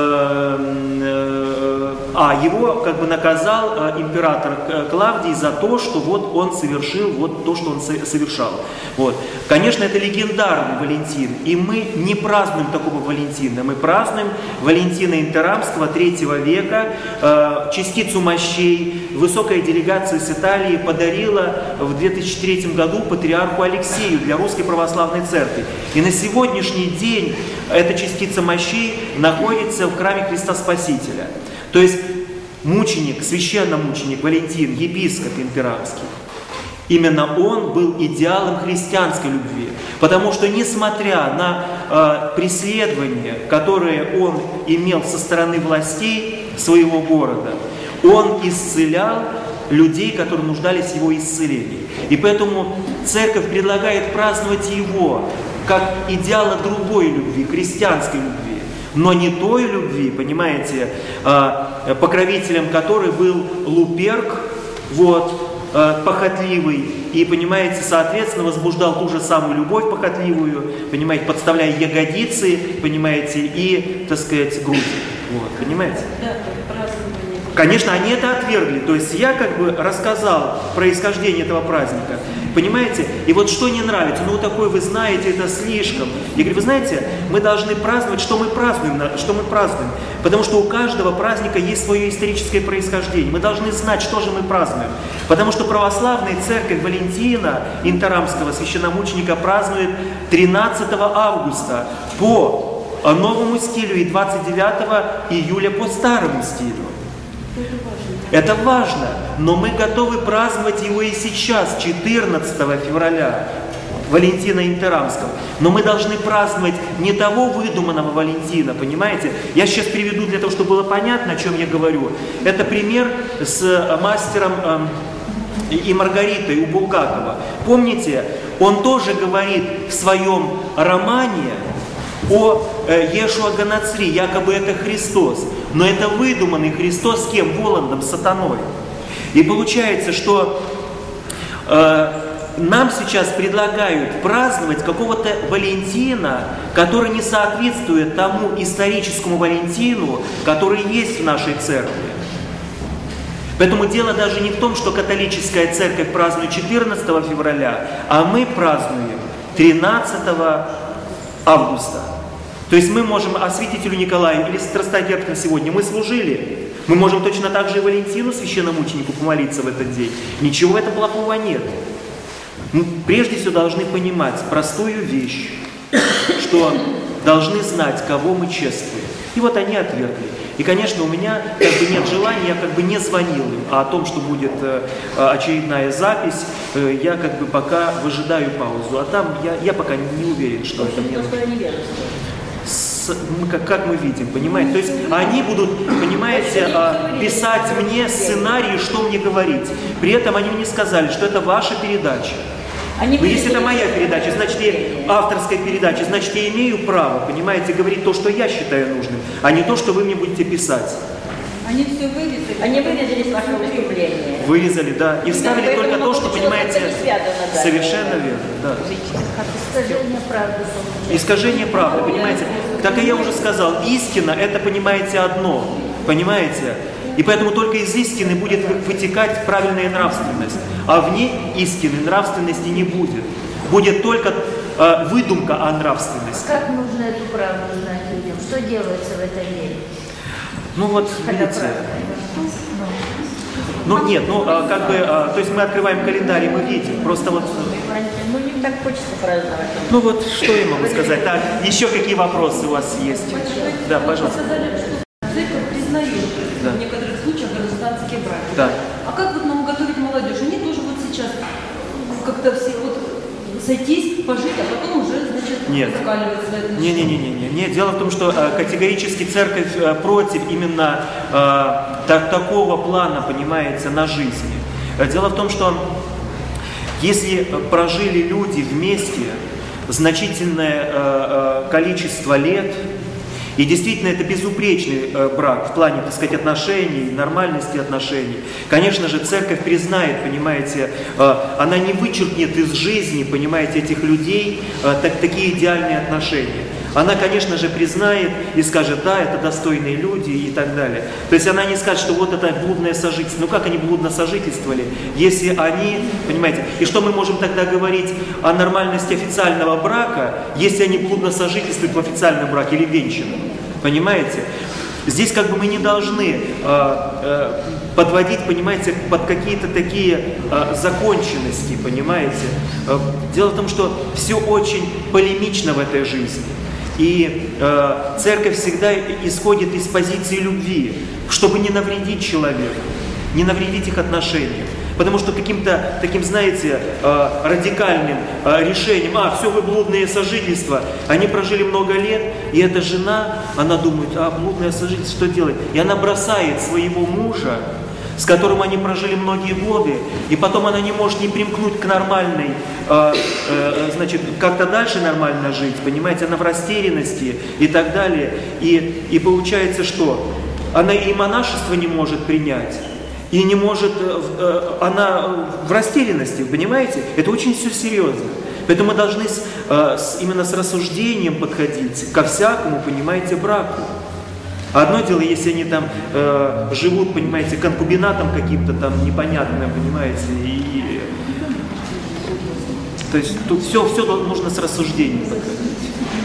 [SPEAKER 1] его как бы наказал император Клавдий за то, что вот он совершил вот то, что он совершал. Вот. Конечно, это легендарный Валентин, и мы не празднуем такого Валентина, мы празднуем Валентина Интерамского III века. Частицу мощей высокая делегация с Италии подарила в 2003 году патриарху Алексею для Русской Православной Церкви. И на сегодняшний день эта частица мощей находится в храме Христа Спасителя. То есть мученик, священномученик Валентин, епископ Интерамский, именно он был идеалом христианской любви. Потому что, несмотря на преследования, которые он имел со стороны властей своего города, он исцелял людей, которые нуждались в его исцелении. И поэтому церковь предлагает праздновать его как идеала другой любви, христианской любви. но не той любви, понимаете, покровителем которой был Луперк, вот, похотливый, и, понимаете, соответственно, возбуждал ту же самую любовь похотливую, понимаете, подставляя ягодицы, понимаете, и, так сказать, грудь, вот, понимаете?
[SPEAKER 3] Да, празднование.
[SPEAKER 1] Конечно, они это отвергли, то есть я как бы рассказал происхождение этого праздника, понимаете? И вот что не нравится, ну такой, вы знаете, это слишком. Я говорю, вы знаете, мы должны праздновать, что мы празднуем, потому что у каждого праздника есть свое историческое происхождение. Мы должны знать, что же мы празднуем, потому что православная церковь Валентина Интерамского священномученика празднует 13 августа по новому стилю и 29 июля по старому стилю. Это важно, но мы готовы праздновать его и сейчас, 14 февраля, Валентина Интерамского. Но мы должны праздновать не того выдуманного Валентина, понимаете? Я сейчас приведу для того, чтобы было понятно, о чем я говорю. Это пример с мастером и Маргаритой у Булгакова. Помните, он тоже говорит в своем романе о Иешуа Ганацри, якобы это Христос. Но это выдуманный Христос с кем? Воландом, сатаной. И получается, что нам сейчас предлагают праздновать какого-то Валентина, который не соответствует тому историческому Валентину, который есть в нашей церкви. Поэтому дело даже не в том, что католическая церковь празднует 14 февраля, а мы празднуем 13 августа. То есть мы можем святителю Николаю или страстотерпцам сегодня мы служили. Мы можем точно так же и Валентину, священномученику, помолиться в этот день. Ничего в этом плохого нет. Мы прежде всего должны понимать простую вещь, что должны знать, кого мы чествуем. И вот они отвергли. И, конечно, у меня как бы нет желания, я как бы не звонил им, а о том, что будет очередная запись, я как бы пока выжидаю паузу. А там я пока не уверен, что это мне нужно. Как мы видим, понимаете? То есть они будут, понимаете, писать мне сценарии, что мне говорить. При этом они мне сказали, что это ваша передача. Но если это моя передача, значит, я авторская передача, значит, я имею право, понимаете, говорить то, что я считаю нужным, а не то, что вы мне будете писать.
[SPEAKER 7] Они все вырезали. Они вырезали с вашего выступления.
[SPEAKER 1] Вырезали, да. И вставили только то, что, понимаете, совершенно верно. Да.
[SPEAKER 5] Искажение правды.
[SPEAKER 1] Искажение правды, понимаете. Так и я уже сказал, истина это, понимаете, одно. Понимаете? И поэтому только из истины будет вытекать правильная нравственность. А вне истины нравственности не будет. Будет только выдумка о нравственности.
[SPEAKER 5] Как нужно эту правду знать людям? Что делается в этом мире?
[SPEAKER 1] Ну вот, видите. Ну нет, ну как бы, то есть мы открываем календарь и мы видим. Просто вот...
[SPEAKER 7] Ну не так хочется праздновать.
[SPEAKER 1] Ну вот, что я могу сказать? Так, еще какие вопросы у вас есть? Да, пожалуйста.
[SPEAKER 7] Церковь признает в некоторых случаях гражданские браки.
[SPEAKER 1] Да.
[SPEAKER 7] А как вот нам готовить молодежь? Они тоже вот сейчас как-то все вот сойтись, пожить, а потом уже, значит, закаливать свои отношения.
[SPEAKER 1] Нет, дело в том, что категорически церковь против именно такого плана, понимаете, на жизнь. Дело в том, что если прожили люди вместе значительное количество лет, и действительно это безупречный брак в плане, так сказать, отношений, нормальности отношений. Конечно же, церковь признает, понимаете, она не вычеркнет из жизни, понимаете, этих людей такие идеальные отношения. Она, конечно же, признает и скажет, да, это достойные люди и так далее. То есть она не скажет, что вот это блудное сожительство. Ну как они блудно сожительствовали, если они, понимаете, и что мы можем тогда говорить о нормальности официального брака, если они блудно сожительствуют в официальном браке или венчанном, понимаете? Здесь как бы мы не должны подводить, понимаете, под какие-то такие законченности, понимаете? Дело в том, что все очень полемично в этой жизни. И церковь всегда исходит из позиции любви, чтобы не навредить человеку, не навредить их отношениям. Потому что каким-то таким, знаете, радикальным решением, все, вы блудные сожительства, они прожили много лет, и эта жена, она думает, блудное сожительство, что делать? И она бросает своего мужа с которым они прожили многие годы, и потом она не может не примкнуть к нормальной, значит, как-то дальше нормально жить, понимаете, она в растерянности и так далее. И получается, что она и монашество не может принять, и не может, она в растерянности, понимаете? Это очень все серьезно. Поэтому мы должны именно с рассуждением подходить ко всякому, понимаете, браку. Одно дело, если они там живут, понимаете, конкубинатом каким-то там непонятным, понимаете, то есть тут все нужно с рассуждением подходить.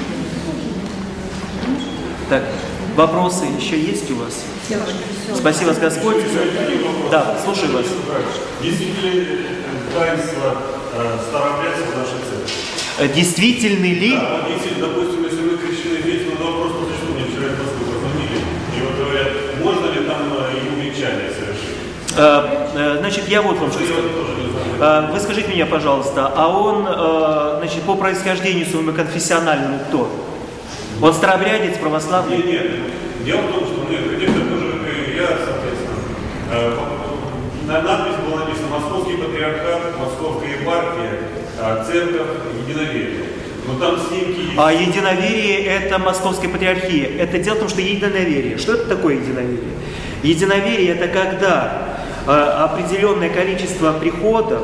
[SPEAKER 1] Так, вопросы еще есть у вас? Спасибо вас, Господь. Да, слушаю вас.
[SPEAKER 8] Действительно ли таинство старообрядцев в нашей церкви?
[SPEAKER 1] Действительны ли?
[SPEAKER 8] Да, действительно, допустим, если мы крещены дети, но вопрос, что мне вчера из Москвы позвонили, и вот говорят, можно ли там и венчание совершить?
[SPEAKER 1] Значит, я вот вам что скажу. Вы скажите мне, пожалуйста, а он, значит, по происхождению своему конфессиональному кто? Он старообрядец, православный?
[SPEAKER 8] Нет. Дело в том, что некоторые тоже, как и я, соответственно, на надпись было написано «Московский патриархат, Московская епархия, церковь, единоверие». Но там снимки есть.
[SPEAKER 1] А единоверие – это Московская патриархия. Это дело в том, что единоверие. Что это такое единоверие? Единоверие – это когда определенное количество приходов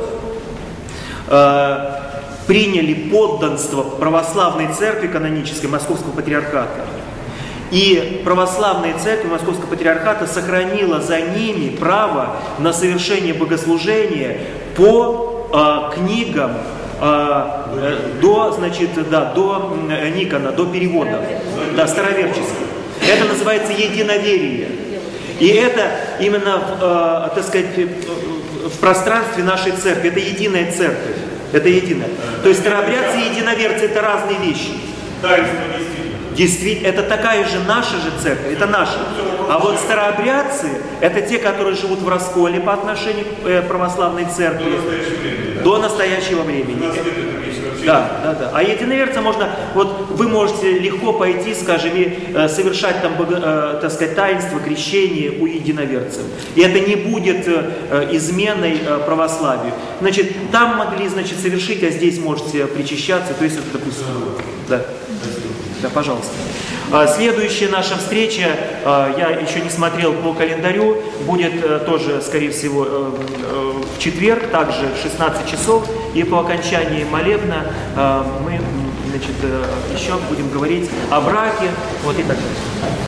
[SPEAKER 1] приняли подданство православной церкви канонической Московского патриархата. И православная церковь Московского патриархата сохранила за ними право на совершение богослужения по книгам до, значит, да, до Никона, до перевода, да, староверческих. Это называется единоверие. И это именно, так сказать, в пространстве нашей церкви. Это единая церковь. Это единое. То есть старообрядцы и единоверцы – это разные вещи. Действительно, это такая же наша же церковь, это наша. А вот старообрядцы – это те, которые живут в расколе по отношению к православной церкви до настоящего времени. Да. А единоверца можно, вот вы можете легко пойти, скажем, и совершать там, так сказать, таинство крещения у единоверцев. И это не будет изменой православию. Значит, там могли, значит, совершить, а здесь можете причащаться, то есть это допустимо. Да. Да, пожалуйста. Следующая наша встреча, я еще не смотрел по календарю, будет тоже, скорее всего, в четверг, также в 16 часов. И по окончании молебна мы, значит, еще будем говорить о браке, вот и так далее.